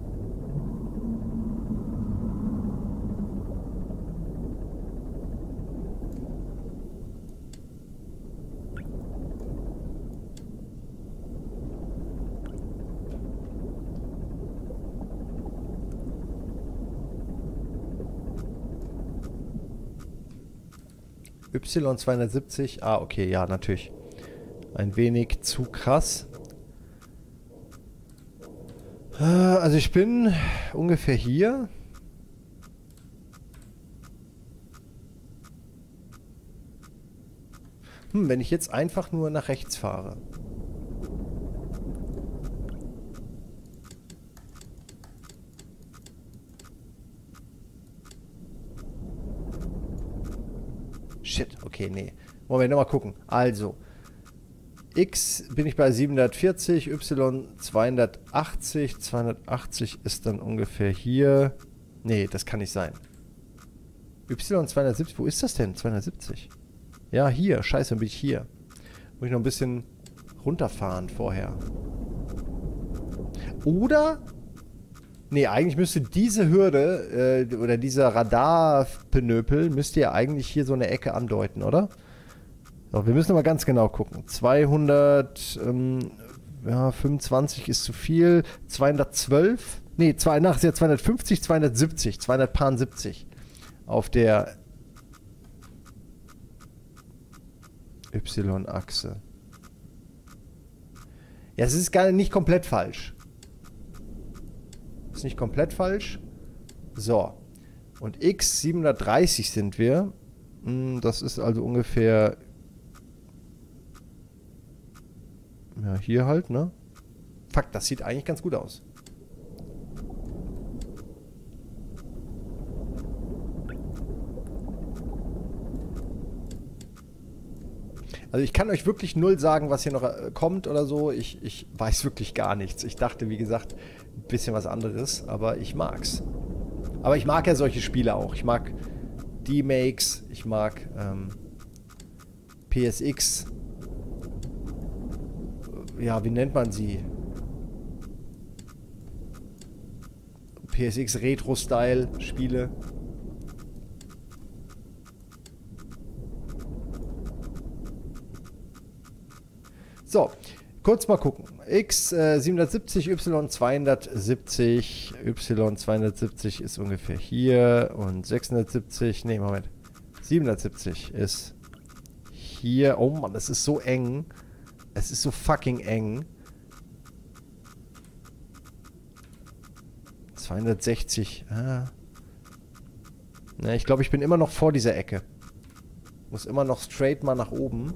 Y zweihundertsiebzig. Ah, okay, ja, natürlich. Ein wenig zu krass. Also ich bin ungefähr hier. Hm, wenn ich jetzt einfach nur nach rechts fahre. Shit, okay, nee. Moment, nochmal gucken. Also, X bin ich bei siebenhundertvierzig, Y zweihundertachtzig. zweihundertachtzig ist dann ungefähr hier. Nee, das kann nicht sein. Y zweihundertsiebzig, wo ist das denn? zweihundertsiebzig. Ja, hier. Scheiße, dann bin ich hier. Muss ich noch ein bisschen runterfahren vorher. Oder... Nee, eigentlich müsste diese Hürde äh, oder dieser Radarpenöpel müsste ja eigentlich hier so eine Ecke andeuten, oder? So, wir müssen mal ganz genau gucken. zweihundertfünfundzwanzig ist zu viel. zweihundertzwölf? Nee, zwei, nach ist ja zweihundertfünfzig, zweihundertsiebzig. zweihundertsiebzig auf der Y-Achse. Ja, es ist gar nicht komplett falsch. Ist nicht komplett falsch. So. Und X siebenhundertdreißig sind wir. Das ist also ungefähr... Ja, hier halt, ne? Fuck, das sieht eigentlich ganz gut aus. Also ich kann euch wirklich null sagen, was hier noch äh, kommt oder so. Ich, ich weiß wirklich gar nichts. Ich dachte, wie gesagt, ein bisschen was anderes, aber ich mag's. Aber ich mag ja solche Spiele auch. Ich mag D-Makes, ich mag ähm, P S X. Ja, wie nennt man sie? P S X Retro-Style-Spiele. So, kurz mal gucken. X äh, siebenhundertsiebzig, Y zweihundertsiebzig. Y zweihundertsiebzig ist ungefähr hier. Und sechshundertsiebzig, nee, Moment. siebenhundertsiebzig ist hier. Oh Mann, das ist so eng. Es ist so fucking eng. zweihundertsechzig. Ah. Na, ich glaube, ich bin immer noch vor dieser Ecke. Muss immer noch straight mal nach oben.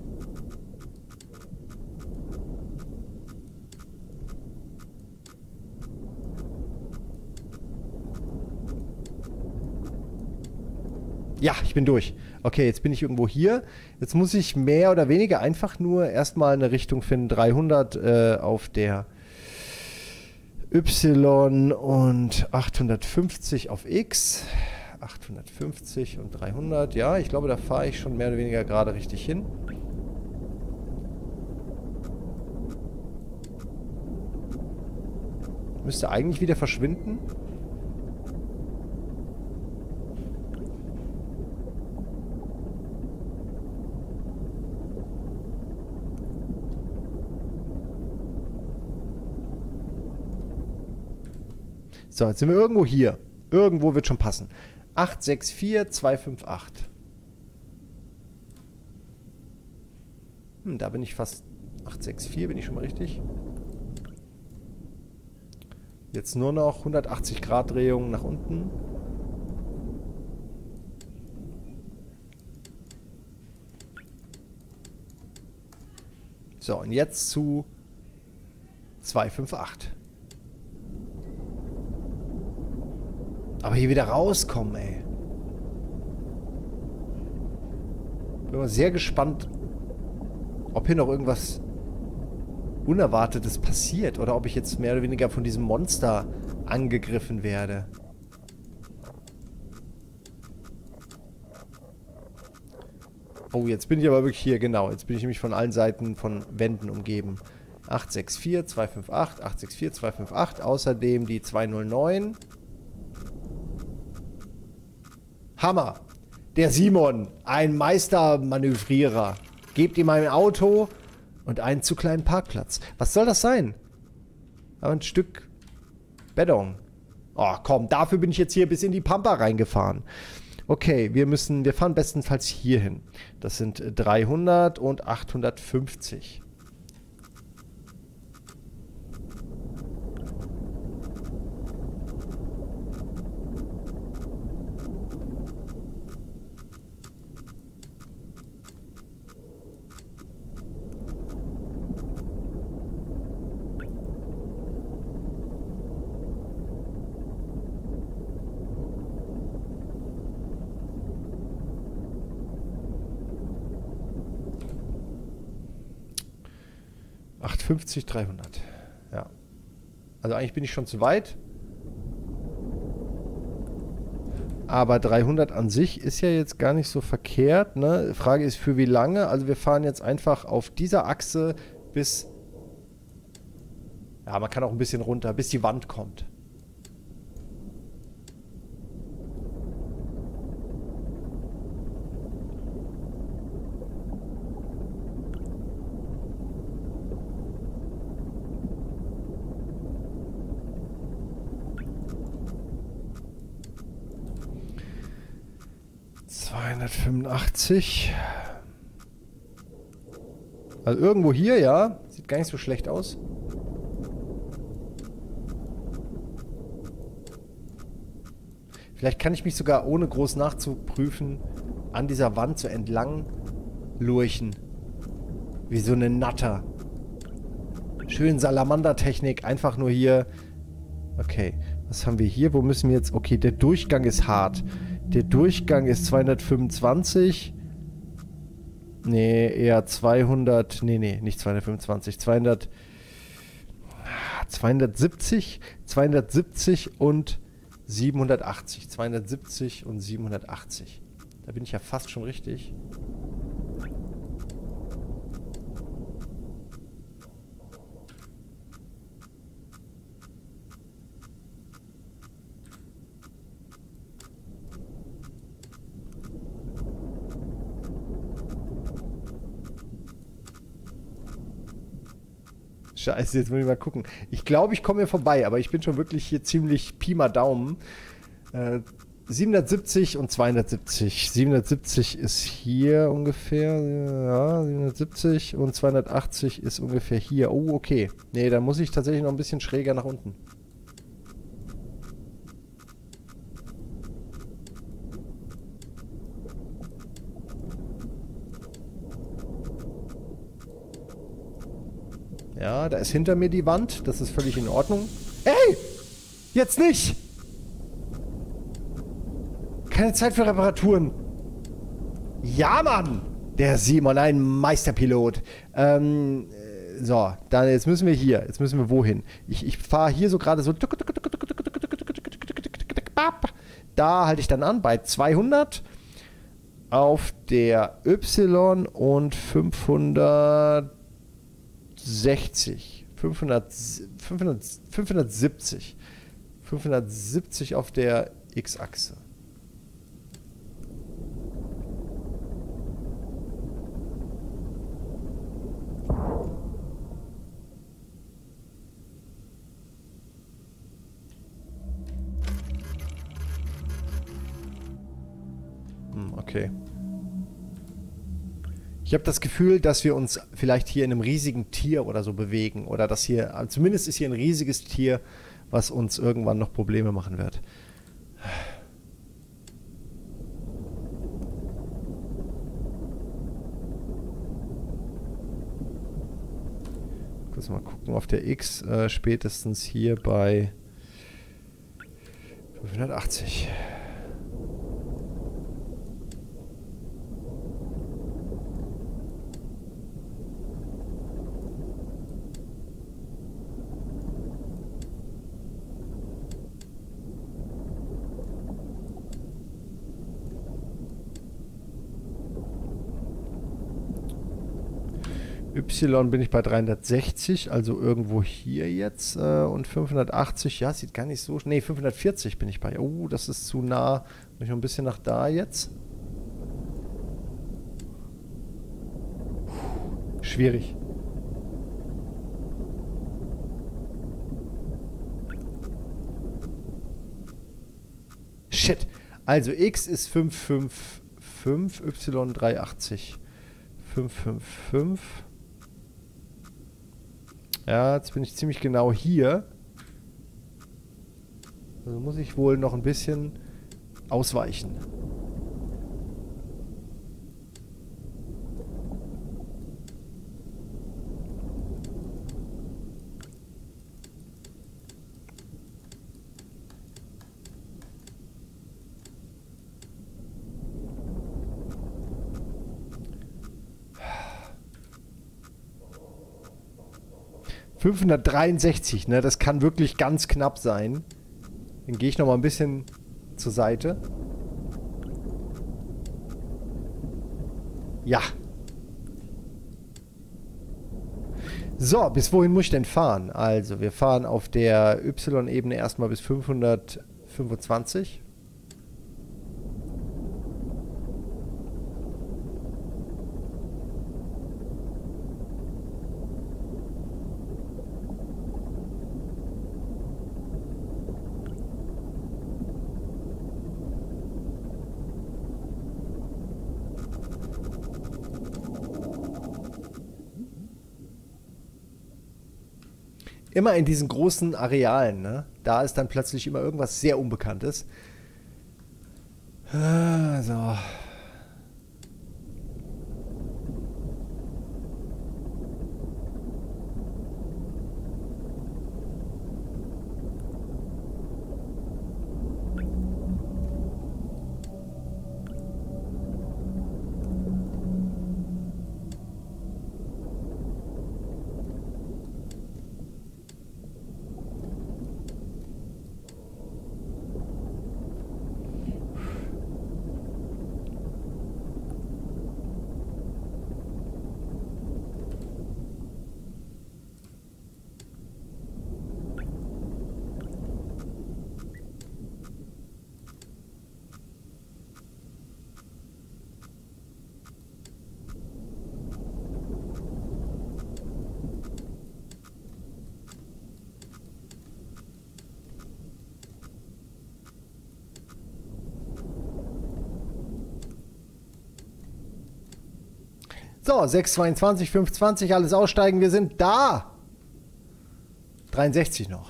Ja, ich bin durch. Okay, jetzt bin ich irgendwo hier. Jetzt muss ich mehr oder weniger einfach nur erstmal eine Richtung finden. dreihundert äh, auf der Y und achthundertfünfzig auf X. achthundertfünfzig und dreihundert. Ja, ich glaube, da fahre ich schon mehr oder weniger gerade richtig hin. Müsste eigentlich wieder verschwinden. So, jetzt sind wir irgendwo hier. Irgendwo wird schon passen. acht sechs vier zwei fünf acht. Hm, da bin ich fast... acht sechs vier, bin ich schon mal richtig? Jetzt nur noch hundertachtzig Grad Drehung nach unten. So, und jetzt zu zwei fünf acht. Aber hier wieder rauskommen, ey. Bin mal sehr gespannt, ob hier noch irgendwas Unerwartetes passiert oder ob ich jetzt mehr oder weniger von diesem Monster angegriffen werde. Oh, jetzt bin ich aber wirklich hier, genau. Jetzt bin ich nämlich von allen Seiten von Wänden umgeben. acht sechs vier zwei fünf acht, acht sechs vier zwei fünf acht, außerdem die zweihundertneun. Hammer. Der Simon, ein Meistermanövrierer. Gebt ihm ein Auto und einen zu kleinen Parkplatz. Was soll das sein? Aber ein Stück Beton. Oh, komm, dafür bin ich jetzt hier bis in die Pampa reingefahren. Okay, wir müssen, wir fahren bestenfalls hier hin. Das sind dreihundert und achthundertfünfzig. achthundertfünfzig, dreihundert. Ja. Also eigentlich bin ich schon zu weit. Aber dreihundert an sich ist ja jetzt gar nicht so verkehrt, ne? Frage ist, für wie lange? Also wir fahren jetzt einfach auf dieser Achse bis... Ja, man kann auch ein bisschen runter, bis die Wand kommt. zweihundertfünfundachtzig. Also irgendwo hier, ja. Sieht gar nicht so schlecht aus. Vielleicht kann ich mich sogar, ohne groß nachzuprüfen, an dieser Wand so entlang lurchen. Wie so eine Natter. Schön Salamander-Technik. Einfach nur hier. Okay. Was haben wir hier? Wo müssen wir jetzt... Okay, der Durchgang ist hart. Der Durchgang ist zweihundertfünfundzwanzig. Nee, eher zweihundert... Nee, nee, nicht zweihundertfünfundzwanzig. zweihundert... zweihundertsiebzig. zweihundertsiebzig und siebenhundertachtzig. zweihundertsiebzig und siebenhundertachtzig. Da bin ich ja fast schon richtig. Scheiße, jetzt muss ich mal gucken. Ich glaube, ich komme hier vorbei, aber ich bin schon wirklich hier ziemlich Pi mal Daumen. Äh, siebenhundertsiebzig und zweihundertsiebzig. siebenhundertsiebzig ist hier ungefähr. Ja, siebenhundertsiebzig und zweihundertachtzig ist ungefähr hier. Oh, okay. Nee, da muss ich tatsächlich noch ein bisschen schräger nach unten. Ja, da ist hinter mir die Wand. Das ist völlig in Ordnung. Ey! Jetzt nicht! Keine Zeit für Reparaturen. Ja, Mann! Der Simon, ein Meisterpilot. Ähm, so, dann jetzt müssen wir hier. Jetzt müssen wir wohin? Ich, ich fahre hier so gerade so... Da halte ich dann an bei zweihundert. Auf der Y und fünfhundertsechzig. fünfhundert, fünfhundert, fünfhundertsiebzig. fünfhundertsiebzig auf der X-Achse. Hm, okay. Ich habe das Gefühl, dass wir uns vielleicht hier in einem riesigen Tier oder so bewegen. Oder dass hier, zumindest ist hier ein riesiges Tier, was uns irgendwann noch Probleme machen wird. Kurz mal gucken auf der X, äh, spätestens hier bei fünfhundertachtzig. Y bin ich bei dreihundertsechzig, also irgendwo hier jetzt. Äh, und fünfhundertachtzig, ja, sieht gar nicht so... Nee, fünfhundertvierzig bin ich bei. Oh, das ist zu nah. Muss ich noch ein bisschen nach da jetzt? Puh, schwierig. Shit. Also X ist fünf fünf fünf, Y dreihundertachtzig. fünf fünf fünf. Ja, jetzt bin ich ziemlich genau hier. Also muss ich wohl noch ein bisschen ausweichen. fünfhundertdreiundsechzig, ne? Das kann wirklich ganz knapp sein. Dann gehe ich noch mal ein bisschen zur Seite. Ja. So, bis wohin muss ich denn fahren? Also, wir fahren auf der Y-Ebene erstmal bis fünfhundertfünfundzwanzig. Immer in diesen großen Arealen, ne? Da ist dann plötzlich immer irgendwas sehr Unbekanntes. Ah, so. So, sechs zweiundzwanzig, fünf zwanzig, alles aussteigen, wir sind da. dreiundsechzig noch.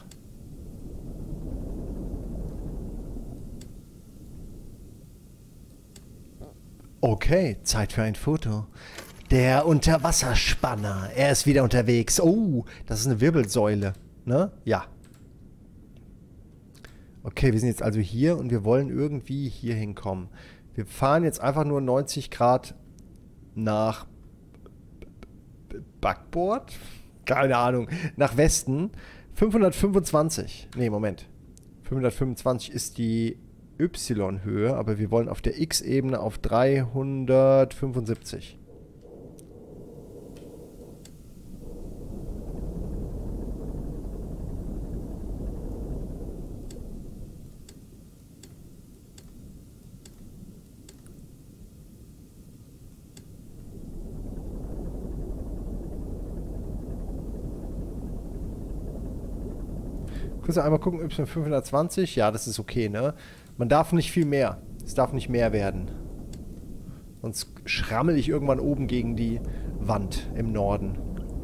Okay, Zeit für ein Foto. Der Unterwasserspanner, er ist wieder unterwegs. Oh, das ist eine Wirbelsäule, ne? Ja. Okay, wir sind jetzt also hier und wir wollen irgendwie hier hinkommen. Wir fahren jetzt einfach nur neunzig Grad nach Backbord? Keine Ahnung. Nach Westen. fünfhundertfünfundzwanzig. Ne, Moment. fünfhundertfünfundzwanzig ist die Y-Höhe, aber wir wollen auf der X-Ebene auf dreihundertfünfundsiebzig. Kurz einmal gucken, Y fünfhundertzwanzig. Ja, das ist okay, ne? Man darf nicht viel mehr. Es darf nicht mehr werden. Sonst schrammel ich irgendwann oben gegen die Wand im Norden.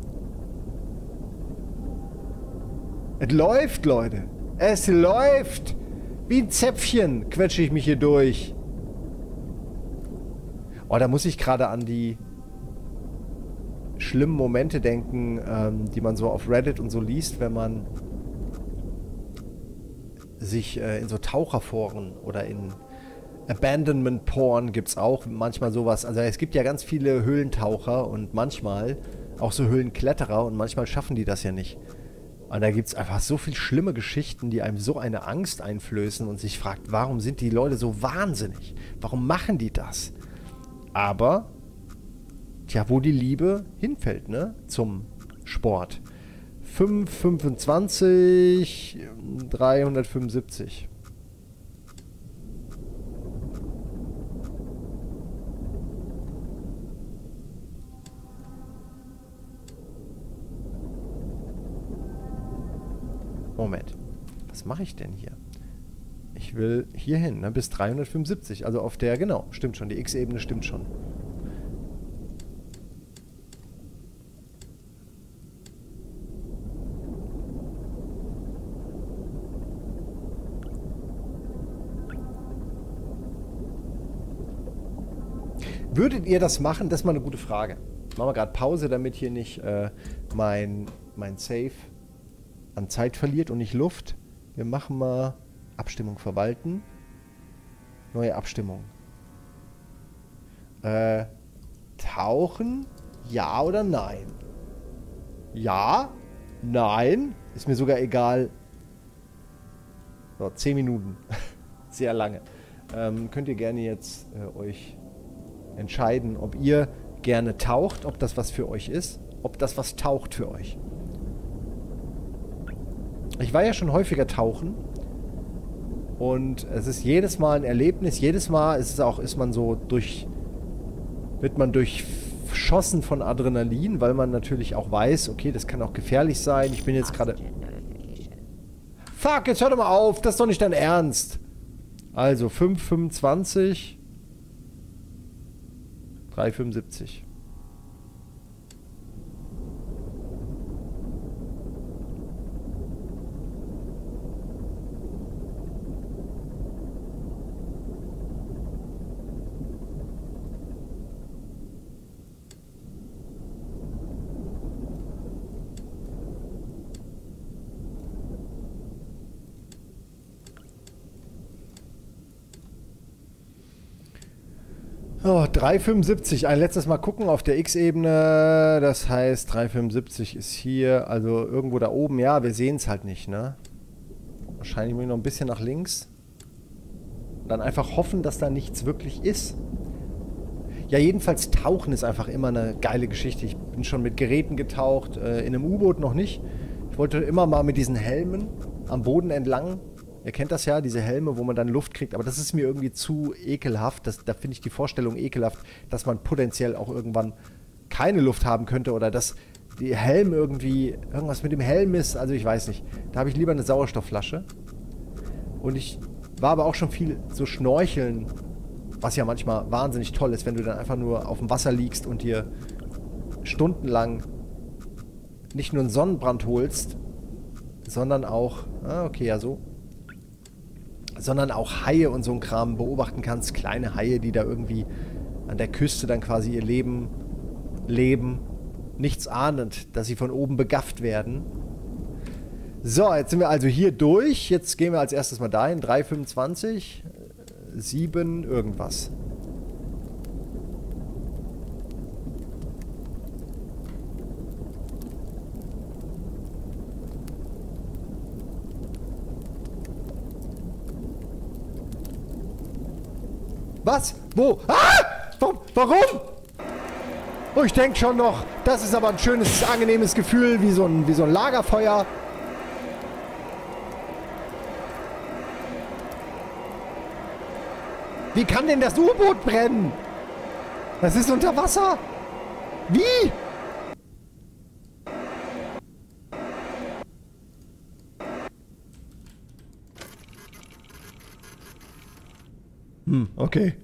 Es läuft, Leute. Es läuft. Wie ein Zäpfchen quetsche ich mich hier durch. Oh, da muss ich gerade an die schlimmen Momente denken, ähm, die man so auf Reddit und so liest, wenn man sich äh, in so Taucherforen oder in Abandonment Porn gibt es auch manchmal sowas. Also es gibt ja ganz viele Höhlentaucher und manchmal auch so Höhlenkletterer und manchmal schaffen die das ja nicht. Und da gibt es einfach so viele schlimme Geschichten, die einem so eine Angst einflößen und sich fragt, warum sind die Leute so wahnsinnig? Warum machen die das? Aber, tja, wo die Liebe hinfällt, ne? Zum Sport. fünf fünfundzwanzig, dreihundertfünfundsiebzig. Moment. Was mache ich denn hier? Ich will hier hin, ne, bis dreihundertfünfundsiebzig. Also auf der, genau, stimmt schon. Die X-Ebene stimmt schon. Würdet ihr das machen? Das ist mal eine gute Frage. Machen wir gerade Pause, damit hier nicht äh, mein, mein Save an Zeit verliert und nicht Luft. Wir machen mal Abstimmung verwalten. Neue Abstimmung. Äh, tauchen? Ja oder nein? Ja? Nein? Ist mir sogar egal. So, zehn Minuten. Sehr lange. Ähm, könnt ihr gerne jetzt äh, euch entscheiden, ob ihr gerne taucht, ob das was für euch ist, ob das was taucht für euch. Ich war ja schon häufiger tauchen und es ist jedes Mal ein Erlebnis, jedes Mal ist es auch, ist man so durch, wird man durchschossen von Adrenalin, weil man natürlich auch weiß, okay, das kann auch gefährlich sein. Ich bin jetzt gerade... Fuck, jetzt hör doch mal auf, das ist doch nicht dein Ernst. Also fünf Komma fünfundzwanzig, drei Komma fünfundsiebzig. Oh, drei Komma fünfundsiebzig. Ein letztes Mal gucken auf der X-Ebene. Das heißt, drei Komma fünfundsiebzig ist hier, also irgendwo da oben. Ja, wir sehen es halt nicht, ne? Wahrscheinlich muss ich noch ein bisschen nach links. Dann einfach hoffen, dass da nichts wirklich ist. Ja, jedenfalls tauchen ist einfach immer eine geile Geschichte. Ich bin schon mit Geräten getaucht, äh, in einem U-Boot noch nicht. Ich wollte immer mal mit diesen Helmen am Boden entlang. Ihr kennt das ja, diese Helme, wo man dann Luft kriegt. Aber das ist mir irgendwie zu ekelhaft. Das, da finde ich die Vorstellung ekelhaft, dass man potenziell auch irgendwann keine Luft haben könnte. Oder dass die Helm irgendwie, irgendwas mit dem Helm ist. Also ich weiß nicht. Da habe ich lieber eine Sauerstoffflasche. Und ich war aber auch schon viel so schnorcheln. Was ja manchmal wahnsinnig toll ist, wenn du dann einfach nur auf dem Wasser liegst und dir stundenlang nicht nur einen Sonnenbrand holst, sondern auch, ah, okay, ja so, sondern auch Haie und so ein Kram beobachten kannst. Kleine Haie, die da irgendwie an der Küste dann quasi ihr Leben leben. Nichts ahnend, dass sie von oben begafft werden. So, jetzt sind wir also hier durch. Jetzt gehen wir als erstes mal dahin. drei Komma fünfundzwanzig, sieben irgendwas. Was? Wo? Ah! Warum? Warum? Oh, ich denke schon noch, das ist aber ein schönes, angenehmes Gefühl, wie so ein, wie so ein Lagerfeuer. Wie kann denn das U-Boot brennen? Das ist unter Wasser. Wie? Hm, okay.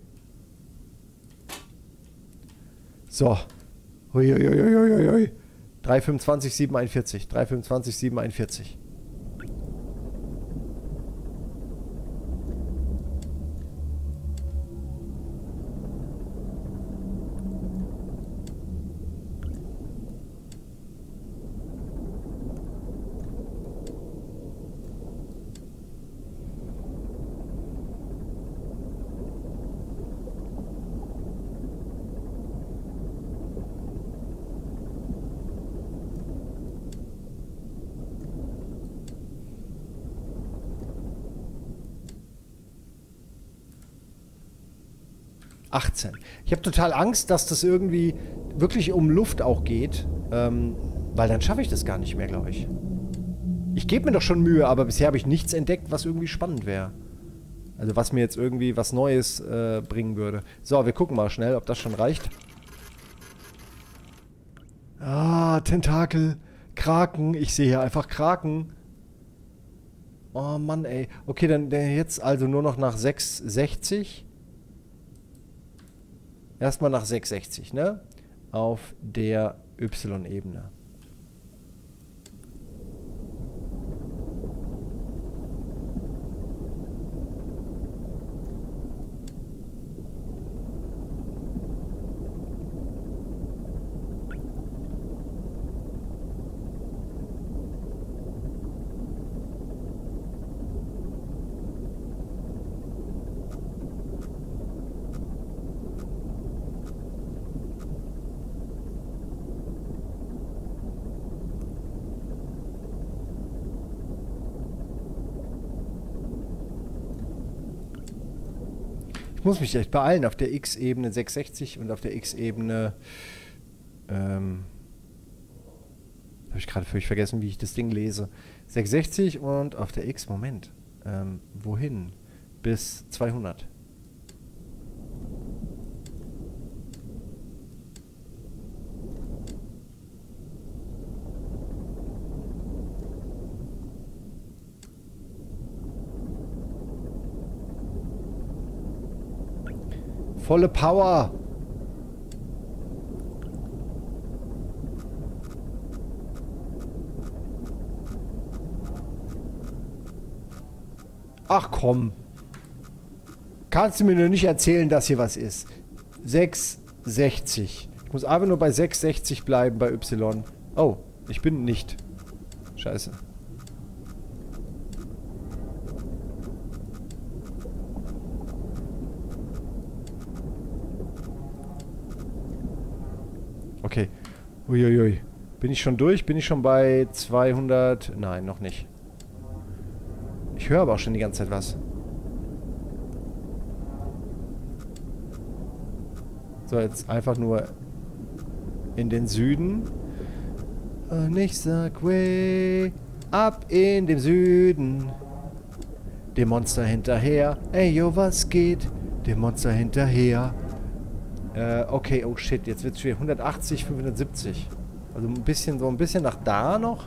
So. Uiuiuiuiui. drei Komma fünfundzwanzig, sieben Komma einundvierzig. drei Komma fünfundzwanzig, sieben Komma einundvierzig. achtzehn. Ich habe total Angst, dass das irgendwie wirklich um Luft auch geht, ähm, weil dann schaffe ich das gar nicht mehr, glaube ich. Ich gebe mir doch schon Mühe, aber bisher habe ich nichts entdeckt, was irgendwie spannend wäre. Also was mir jetzt irgendwie was Neues äh, bringen würde. So, wir gucken mal schnell, ob das schon reicht. Ah, Tentakel, Kraken. Ich sehe hier einfach Kraken. Oh Mann, ey. Okay, dann jetzt also nur noch nach sechshundertsechzig. Erstmal nach sechshundertsechzig, ne? Auf der Y-Ebene. Ich muss mich echt beeilen. Auf der X-Ebene sechshundertsechzig und auf der X-Ebene... Ähm... Habe ich gerade völlig vergessen, wie ich das Ding lese. sechshundertsechzig und auf der X... Moment. Ähm, wohin? Bis zweihundert. Volle Power. Ach komm. Kannst du mir nur nicht erzählen, dass hier was ist. sechshundertsechzig. Ich muss einfach nur bei sechshundertsechzig bleiben bei Y. Oh, ich bin nicht. Scheiße. Okay. Uiuiui. Bin ich schon durch? Bin ich schon bei zweihundert? Nein, noch nicht. Ich höre aber auch schon die ganze Zeit was. So, jetzt einfach nur in den Süden. Und ich sag, way ab in den Süden. Dem Monster hinterher. Ey, yo, was geht? Dem Monster hinterher. Äh, okay, oh shit, jetzt wird's schwer. hundertachtzig, fünfhundertsiebzig. Also ein bisschen, so ein bisschen nach da noch.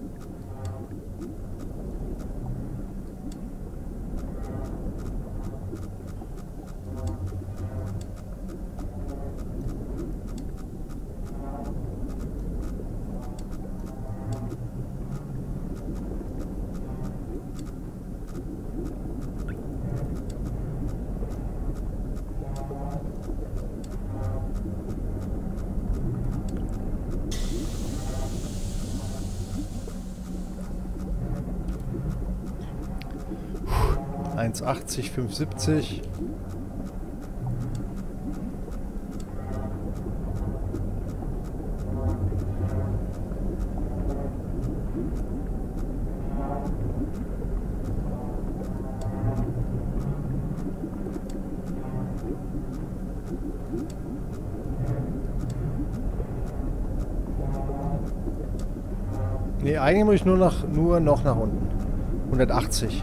eins achtzig, fünfhundertsiebzig. Nee, eigentlich muss ich nur, nach, nur noch nach unten. hundertachtzig.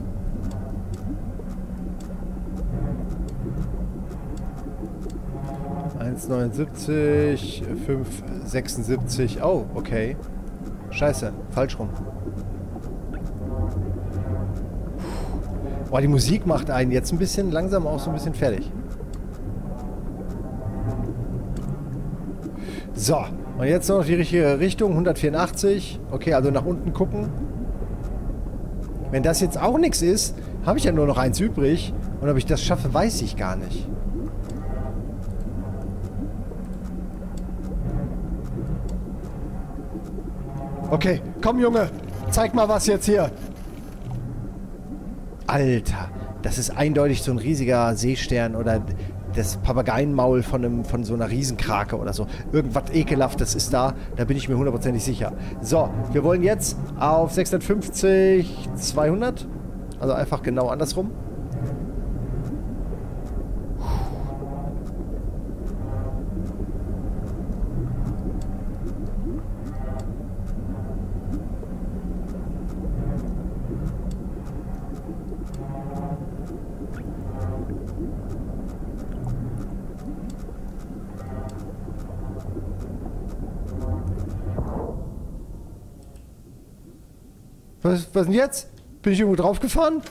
eins neunundsiebzig, fünf sechsundsiebzig. Oh, okay. Scheiße, falsch rum. Boah, die Musik macht einen jetzt ein bisschen langsam auch so ein bisschen fertig. So, und jetzt noch die richtige Richtung, hundertvierundachtzig. Okay, also nach unten gucken. Wenn das jetzt auch nichts ist, habe ich ja nur noch eins übrig. Und ob ich das schaffe, weiß ich gar nicht. Okay, komm Junge, zeig mal was jetzt hier. Alter, das ist eindeutig so ein riesiger Seestern oder das Papageienmaul von, einem, von so einer Riesenkrake oder so. Irgendwas Ekelhaftes ist da, da bin ich mir hundertprozentig sicher. So, wir wollen jetzt auf sechshundertfünfzig, zweihundert. Also einfach genau andersrum. Was, was denn jetzt? Bin ich irgendwo draufgefahren?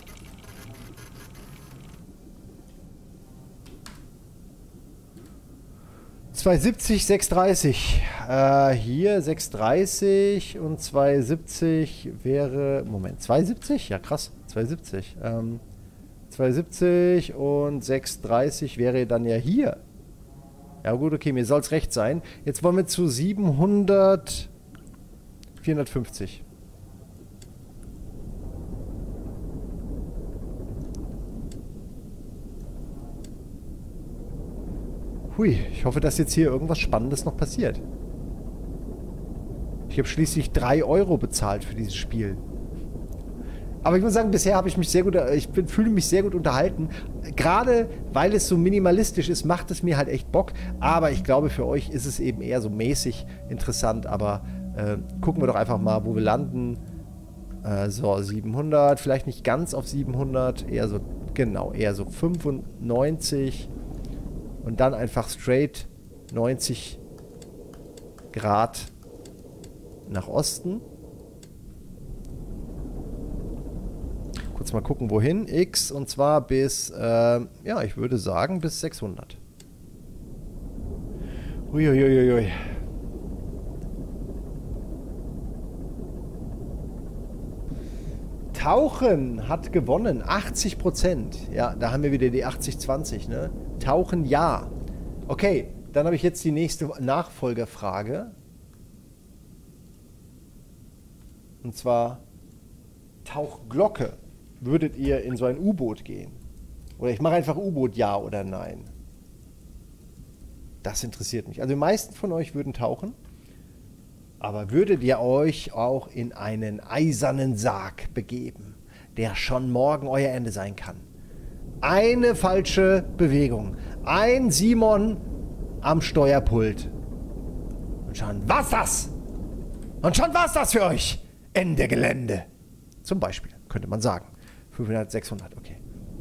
zweihundertsiebzig, sechshundertdreißig. Äh, hier sechshundertdreißig und zweihundertsiebzig wäre... Moment, zweihundertsiebzig? Ja, krass. zweihundertsiebzig. Ähm, zweihundertsiebzig und sechshundertdreißig wäre dann ja hier. Ja gut, okay, mir soll es recht sein. Jetzt wollen wir zu siebenhundert... vierhundertfünfzig. Hui, ich hoffe, dass jetzt hier irgendwas Spannendes noch passiert. Ich habe schließlich drei Euro bezahlt für dieses Spiel. Aber ich muss sagen, bisher habe ich mich sehr gut, ich bin, fühle mich sehr gut unterhalten. Gerade weil es so minimalistisch ist, macht es mir halt echt Bock. Aber ich glaube, für euch ist es eben eher so mäßig interessant. Aber äh, gucken wir doch einfach mal, wo wir landen. Äh, so, siebenhundert, vielleicht nicht ganz auf siebenhundert, eher so, genau, eher so fünfundneunzig. Und dann einfach straight neunzig Grad nach Osten. Kurz mal gucken, wohin. X, und zwar bis, äh, ja, ich würde sagen, bis sechshundert. Uiuiuiui. Tauchen hat gewonnen. achtzig Prozent. Ja, da haben wir wieder die achtzig zwanzig, ne? Tauchen, ja. Okay, dann habe ich jetzt die nächste Nachfolgerfrage. Und zwar Tauchglocke. Würdet ihr in so ein U-Boot gehen? Oder ich mache einfach U-Boot, ja oder nein? Das interessiert mich. Also die meisten von euch würden tauchen. Aber würdet ihr euch auch in einen eisernen Sarg begeben, der schon morgen euer Ende sein kann? Eine falsche Bewegung. Ein Simon am Steuerpult. Und schon war's das. Und schon war's das für euch. Ende Gelände. Zum Beispiel, könnte man sagen. fünfhundert, sechshundert, okay.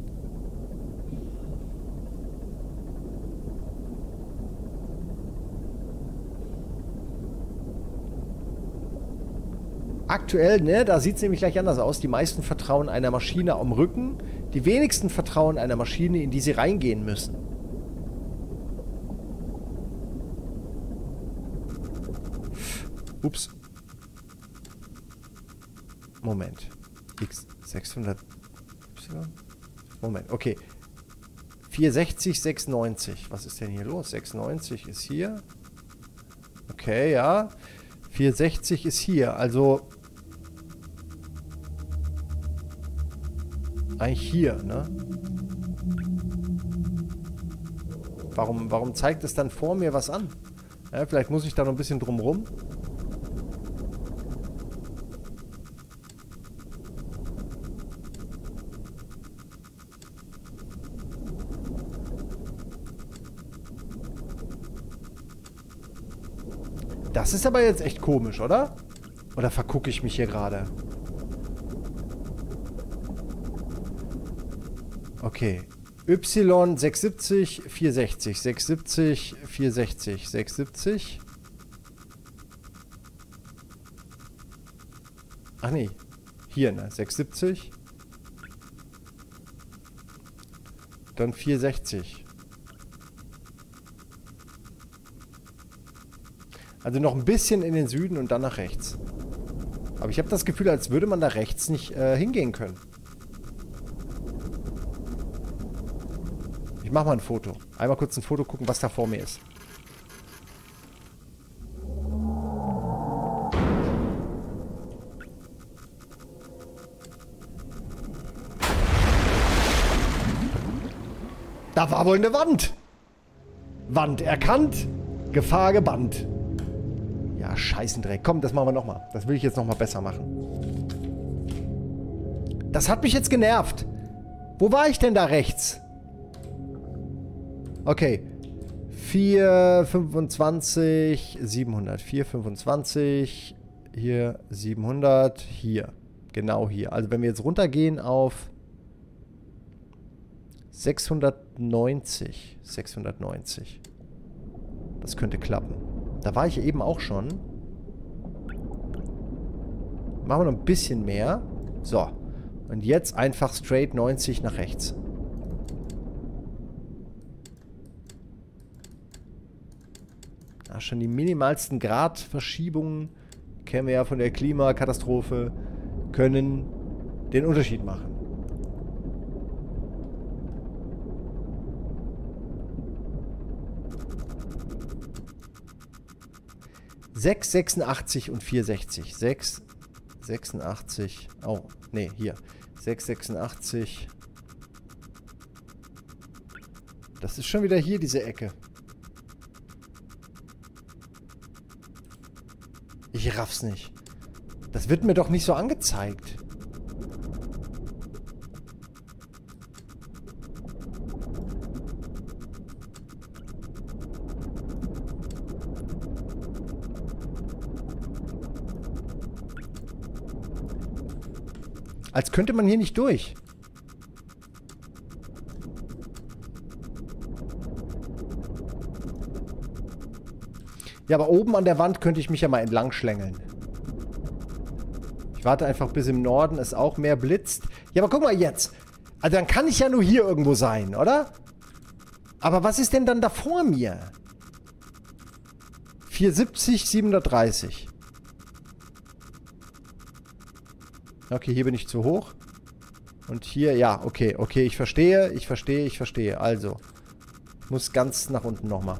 Aktuell, ne, da sieht es nämlich gleich anders aus. Die meisten vertrauen einer Maschine am Rücken. Die wenigsten vertrauen einer Maschine, in die sie reingehen müssen. Ups. Moment. X sechshundert. Moment, okay. vierhundertsechzig, sechsundneunzig. Was ist denn hier los? sechsundneunzig ist hier. Okay, ja. vierhundertsechzig ist hier. Also eigentlich hier, ne? Warum, warum zeigt es dann vor mir was an? Ja, vielleicht muss ich da noch ein bisschen drum rum. Das ist aber jetzt echt komisch, oder? Oder vergucke ich mich hier gerade? Okay. Y sechshundertsiebzig, vierhundertsechzig, sechshundertsiebzig, vierhundertsechzig, sechshundertsiebzig. Ach nee. Hier, ne? sechshundertsiebzig. Dann vierhundertsechzig. Also noch ein bisschen in den Süden und dann nach rechts. Aber ich habe das Gefühl, als würde man da rechts nicht äh, hingehen können. Ich mache mal ein Foto. Einmal kurz ein Foto gucken, was da vor mir ist. Da war wohl eine Wand. Wand erkannt. Gefahr gebannt. Ja, Scheißendreck. Komm, das machen wir nochmal. Das will ich jetzt nochmal besser machen. Das hat mich jetzt genervt. Wo war ich denn da rechts? Okay. vier fünfundzwanzig, siebenhundert. vier fünfundzwanzig. Hier siebenhundert. Hier. Genau hier. Also wenn wir jetzt runtergehen auf sechshundertneunzig. sechshundertneunzig. Das könnte klappen. Da war ich eben auch schon. Machen wir noch ein bisschen mehr. So. Und jetzt einfach straight neunzig nach rechts. Ah, schon die minimalsten Gradverschiebungen, kennen wir ja von der Klimakatastrophe, können den Unterschied machen. sechs sechsundachtzig und vierhundertsechzig. sechs sechsundachtzig. Oh, nee, hier. sechs sechsundachtzig. Das ist schon wieder hier, diese Ecke. Ich raff's nicht. Das wird mir doch nicht so angezeigt. Als könnte man hier nicht durch. Ja, aber oben an der Wand könnte ich mich ja mal entlang schlängeln. Ich warte einfach, bis im Norden es auch mehr blitzt. Ja, aber guck mal jetzt. Also dann kann ich ja nur hier irgendwo sein, oder? Aber was ist denn dann da vor mir? vierhundertsiebzig, siebenhundertdreißig. Okay, hier bin ich zu hoch. Und hier, ja, okay, okay, ich verstehe, ich verstehe, ich verstehe. Also, ich muss ganz nach unten nochmal.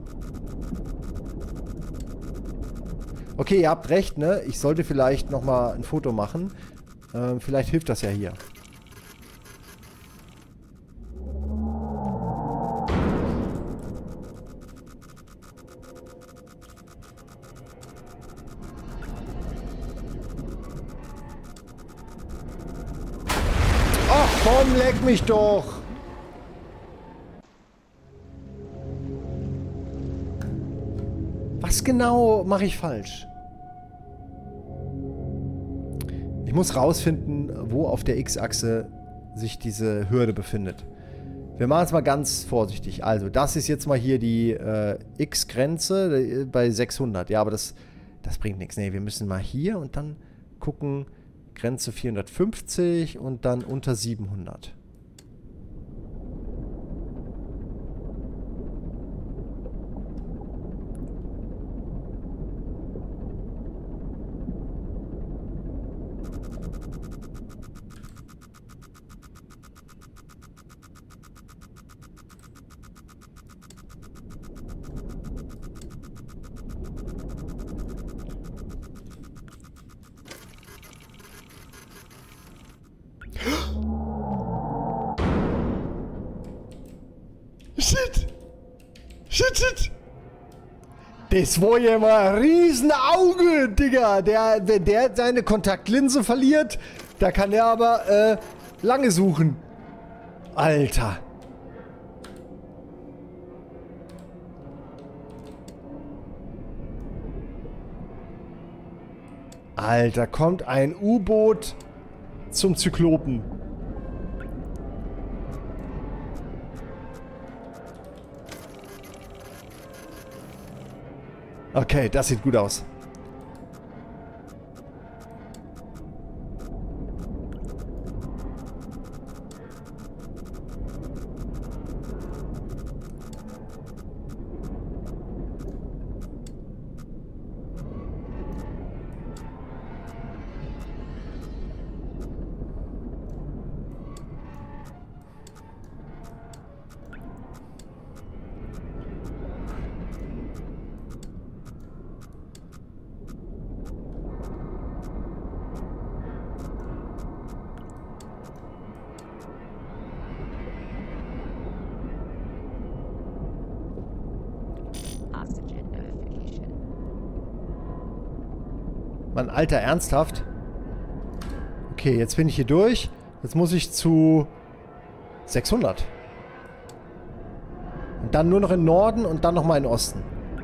Okay, ihr habt recht, ne? Ich sollte vielleicht nochmal ein Foto machen. Ähm, vielleicht hilft das ja hier. Ach komm, leck mich doch! Was genau mache ich falsch? Ich muss rausfinden, wo auf der X-Achse sich diese Hürde befindet. Wir machen es mal ganz vorsichtig. Also, das ist jetzt mal hier die äh, X-Grenze äh, bei sechshundert. Ja, aber das, das bringt nichts. Nee, wir müssen mal hier und dann gucken, Grenze vierhundertfünfzig und dann unter siebenhundert. Shit! Shit, shit! Das war ja mal ein Riesenauge, Digga! Der, wenn der seine Kontaktlinse verliert, da kann er aber äh, lange suchen. Alter! Alter, kommt ein U-Boot zum Zyklopen. Okay, das sieht gut aus. Mann, Alter, ernsthaft? Okay, jetzt bin ich hier durch. Jetzt muss ich zu sechshundert. Und dann nur noch in Norden und dann nochmal in Osten.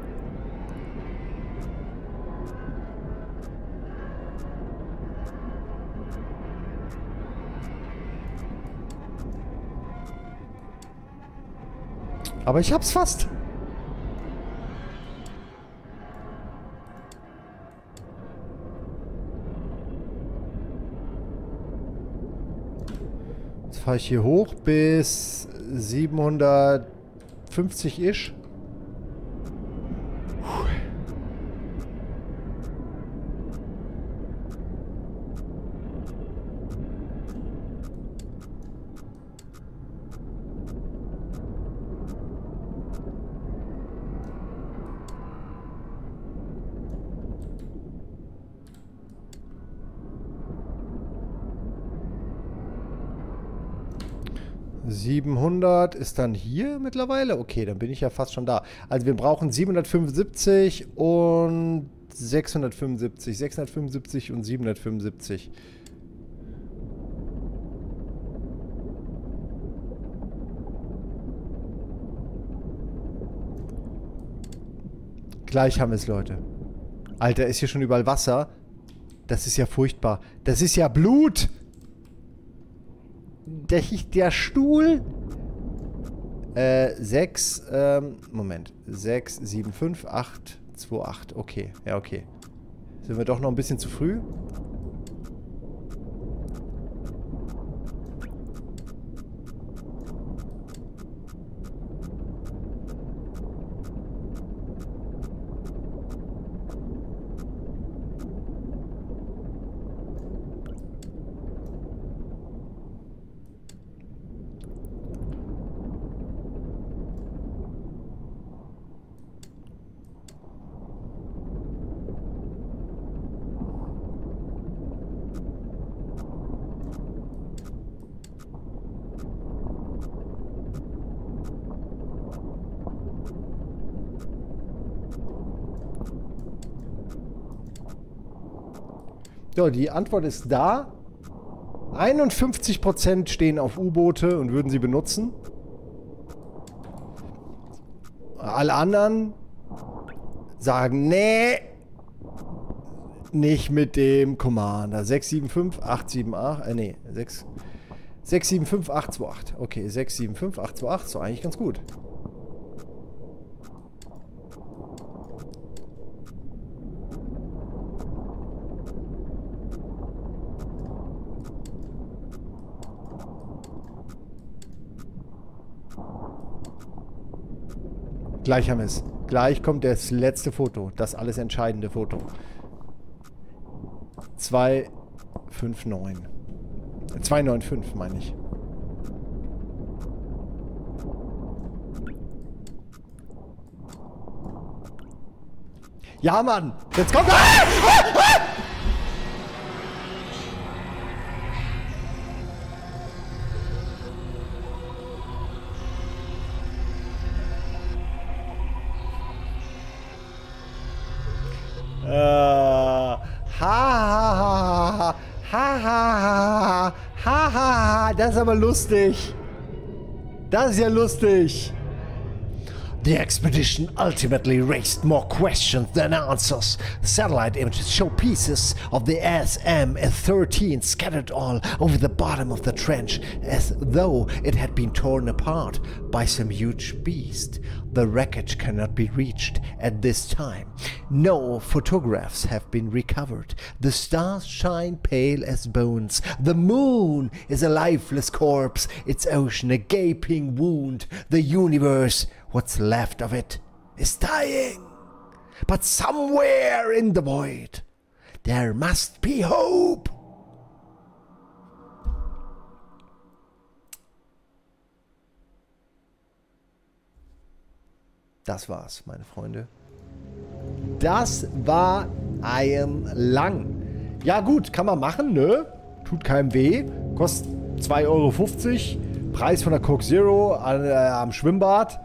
Aber ich hab's fast. Jetzt fahre ich hier hoch bis siebenhundertfünfzig-ish. siebenhundert ist dann hier mittlerweile? Okay, dann bin ich ja fast schon da. Also wir brauchen siebenhundertfünfundsiebzig und sechshundertfünfundsiebzig. sechshundertfünfundsiebzig und siebenhundertfünfundsiebzig. Gleich haben wir es, Leute. Alter, ist hier schon überall Wasser. Das ist ja furchtbar. Das ist ja Blut! der, der Stuhl. Äh, sechs, ähm, Moment. sechs, sieben, fünf, acht, zwei, acht. Okay, ja, okay. Sind wir doch noch ein bisschen zu früh? Ja, die Antwort ist da. einundfünfzig Prozent stehen auf U-Boote und würden sie benutzen. Alle anderen sagen, nee, nicht mit dem Commander. sechs sieben fünf, acht sieben acht, äh, nee, sechs sieben fünf, acht zwei acht. Okay, sechs sieben fünf, acht zwei acht, so eigentlich ganz gut. Gleich haben wir es. Gleich kommt das letzte Foto. Das alles entscheidende Foto. zwei fünf neun. zwei neun fünf meine ich. Ja, Mann! Jetzt kommt... Ah! Ah! Ah! Ha ha ha ha ha ha ha, das ist aber lustig. Das ist ja lustig. The expedition ultimately raised more questions than answers. Satellite images show pieces of the S M thirteen scattered all over the bottom of the trench, as though it had been torn apart by some huge beast. The wreckage cannot be reached at this time. No photographs have been recovered. The stars shine pale as bones. The moon is a lifeless corpse, its ocean a gaping wound. The universe, what's left of it, is dying. But somewhere in the void, there must be hope. Das war's, meine Freunde. Das war Iron Lung. Ja gut, kann man machen, ne? Tut keinem weh. Kostet zwei Euro fünfzig. Preis von der Coke Zero an, äh, am Schwimmbad.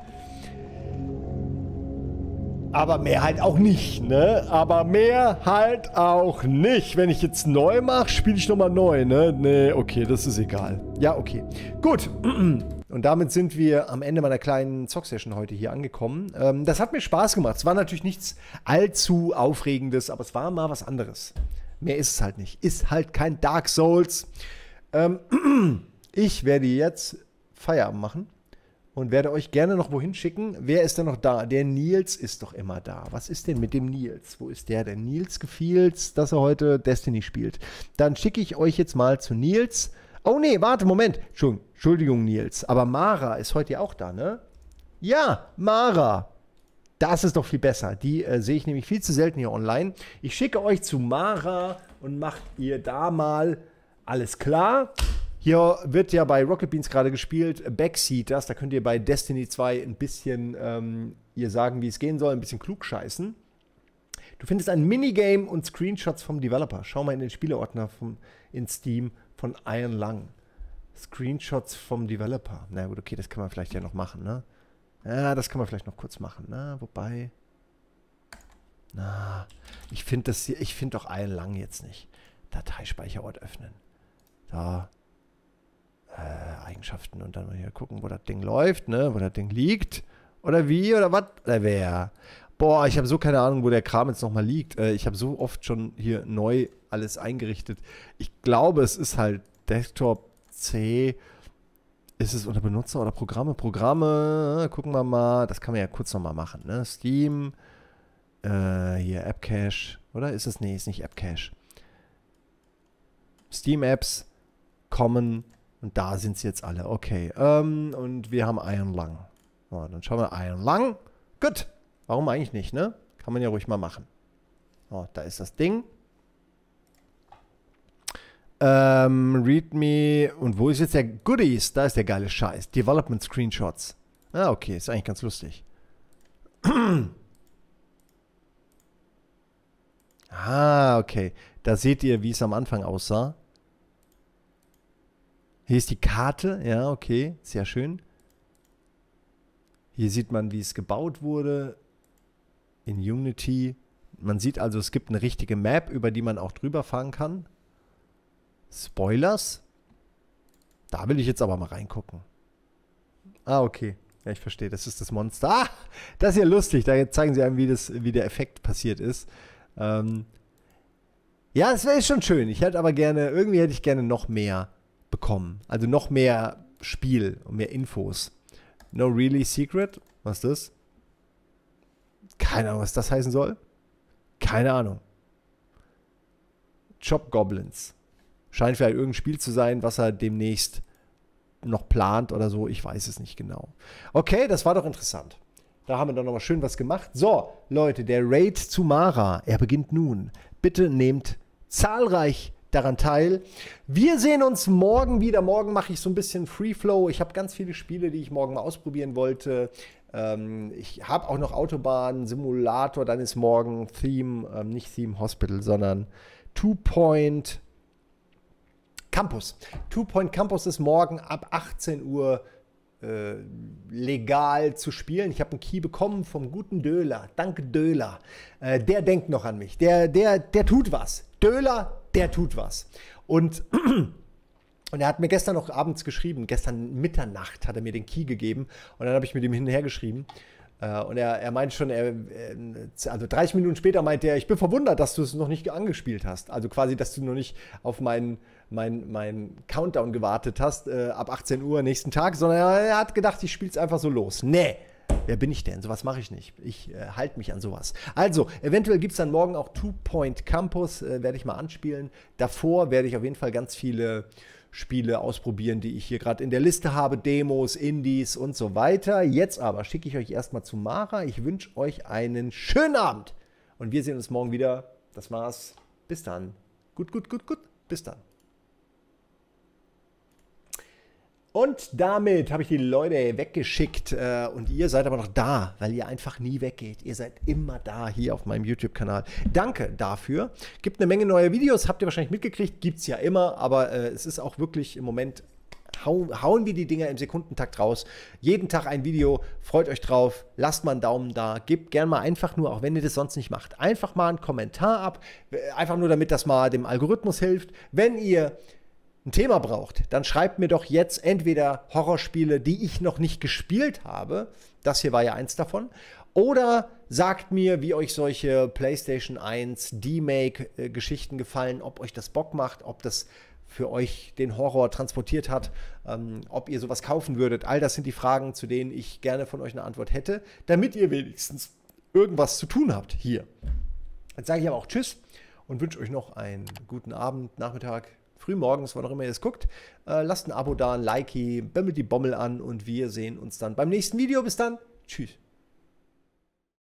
Aber mehr halt auch nicht, ne? Aber mehr halt auch nicht. Wenn ich jetzt neu mache, spiele ich nochmal neu, ne? Ne, okay, das ist egal. Ja, okay. Gut. Und damit sind wir am Ende meiner kleinen Zock-Session heute hier angekommen. Ähm, das hat mir Spaß gemacht. Es war natürlich nichts allzu Aufregendes, aber es war mal was anderes. Mehr ist es halt nicht. Ist halt kein Dark Souls. Ähm, ich werde jetzt Feierabend machen und werde euch gerne noch wohin schicken. Wer ist denn noch da? Der Nils ist doch immer da. Was ist denn mit dem Nils? Wo ist der? Der Nils gefielt's, dass er heute Destiny spielt. Dann schicke ich euch jetzt mal zu Nils. Oh nee, warte, Moment. Entschuldigung, Nils. Aber Mara ist heute ja auch da, ne? Ja, Mara. Das ist doch viel besser. Die äh, sehe ich nämlich viel zu selten hier online. Ich schicke euch zu Mara und macht ihr da mal alles klar. Hier wird ja bei Rocket Beans gerade gespielt, Backseaters. Da könnt ihr bei Destiny zwei ein bisschen ähm, ihr sagen, wie es gehen soll, ein bisschen klugscheißen. Du findest ein Minigame und Screenshots vom Developer. Schau mal in den Spieleordner vom, in Steam von Iron Lung. Screenshots vom Developer. Na gut, okay, das kann man vielleicht ja noch machen, ne? Ja, das kann man vielleicht noch kurz machen, ne? Wobei... Na, ich finde das hier, ich finde doch Iron Lung jetzt nicht. Dateispeicherort öffnen. Da... Äh, Eigenschaften und dann mal hier gucken, wo das Ding läuft, ne? Wo das Ding liegt. Oder wie, oder was? Oder wer? Boah, ich habe so keine Ahnung, wo der Kram jetzt nochmal liegt. Äh, ich habe so oft schon hier neu alles eingerichtet. Ich glaube, es ist halt Desktop C. Ist es unter Benutzer oder Programme? Programme, gucken wir mal. Das kann man ja kurz nochmal machen. Ne? Steam, äh, hier App Cache. Oder ist es? Nee, ist nicht App Cache. Steam Apps kommen und da sind sie jetzt alle. Okay. Ähm, und wir haben Iron Lung. So, dann schauen wir Iron Lung. Gut. Warum eigentlich nicht, ne? Kann man ja ruhig mal machen. So, da ist das Ding. Ähm, README. Und wo ist jetzt der Goodies? Da ist der geile Scheiß. Development Screenshots. Ah, okay. Ist eigentlich ganz lustig. Ah, okay. Da seht ihr, wie es am Anfang aussah. Hier ist die Karte. Ja, okay. Sehr schön. Hier sieht man, wie es gebaut wurde. In Unity. Man sieht also, es gibt eine richtige Map, über die man auch drüber fahren kann. Spoilers. Da will ich jetzt aber mal reingucken. Ah, okay. Ja, ich verstehe. Das ist das Monster. Ah, das ist ja lustig. Da zeigen sie einem, wie, das, wie der Effekt passiert ist. Ähm ja, es wäre schon schön. Ich hätte aber gerne, irgendwie hätte ich gerne noch mehr bekommen. Also noch mehr Spiel und mehr Infos. No really secret? Was ist das? Keine Ahnung, was das heißen soll. Keine Ahnung. Chop Goblins. Scheint vielleicht irgendein Spiel zu sein, was er demnächst noch plant oder so. Ich weiß es nicht genau. Okay, das war doch interessant. Da haben wir doch nochmal schön was gemacht. So, Leute, der Raid zu Mara, er beginnt nun. Bitte nehmt zahlreich daran teil. Wir sehen uns morgen wieder. Morgen mache ich so ein bisschen Free Flow. Ich habe ganz viele Spiele, die ich morgen mal ausprobieren wollte. Ähm, ich habe auch noch Autobahn, Simulator, dann ist morgen Theme, ähm, nicht Theme Hospital, sondern Two Point Campus. Two Point Campus ist morgen ab achtzehn Uhr äh, legal zu spielen. Ich habe einen Key bekommen vom guten Döler. Danke Döler. Äh, der denkt noch an mich. Der, der, der tut was. Döler, der tut was. Und, und er hat mir gestern noch abends geschrieben, gestern Mitternacht hat er mir den Key gegeben und dann habe ich mit ihm hinterher geschrieben. Uh, und er, er meint schon, er, also dreißig Minuten später meint er, ich bin verwundert, dass du es noch nicht angespielt hast. Also quasi, dass du noch nicht auf meinen mein, mein Countdown gewartet hast, äh, ab achtzehn Uhr nächsten Tag, sondern er, er hat gedacht, ich spiele es einfach so los. Nee, wer bin ich denn? Sowas mache ich nicht. Ich äh, halte mich an sowas. Also, eventuell gibt es dann morgen auch Two Point Campus, äh, werde ich mal anspielen. Davor werde ich auf jeden Fall ganz viele Spiele ausprobieren, die ich hier gerade in der Liste habe, Demos, Indies und so weiter. Jetzt aber schicke ich euch erstmal zu Mara. Ich wünsche euch einen schönen Abend und wir sehen uns morgen wieder. Das war's. Bis dann. Gut, gut, gut, gut. Bis dann. Und damit habe ich die Leute weggeschickt äh, und ihr seid aber noch da, weil ihr einfach nie weggeht. Ihr seid immer da hier auf meinem YouTube-Kanal. Danke dafür. Gibt eine Menge neue Videos, habt ihr wahrscheinlich mitgekriegt. Gibt es ja immer, aber äh, es ist auch wirklich im Moment, hau, hauen wir die Dinger im Sekundentakt raus. Jeden Tag ein Video, freut euch drauf, lasst mal einen Daumen da, gebt gerne mal einfach nur, auch wenn ihr das sonst nicht macht, einfach mal einen Kommentar ab. Einfach nur, damit das mal dem Algorithmus hilft. Wenn ihr ein Thema braucht, dann schreibt mir doch jetzt entweder Horrorspiele, die ich noch nicht gespielt habe, das hier war ja eins davon, oder sagt mir, wie euch solche PlayStation eins D-Make-Geschichten gefallen, ob euch das Bock macht, ob das für euch den Horror transportiert hat, ähm, ob ihr sowas kaufen würdet. All das sind die Fragen, zu denen ich gerne von euch eine Antwort hätte, damit ihr wenigstens irgendwas zu tun habt hier. Jetzt sage ich aber auch Tschüss und wünsche euch noch einen guten Abend, Nachmittag, frühmorgens, wann auch immer ihr es guckt. Äh, lasst ein Abo da, ein Likey, bimmelt die Bommel an und wir sehen uns dann beim nächsten Video. Bis dann. Tschüss.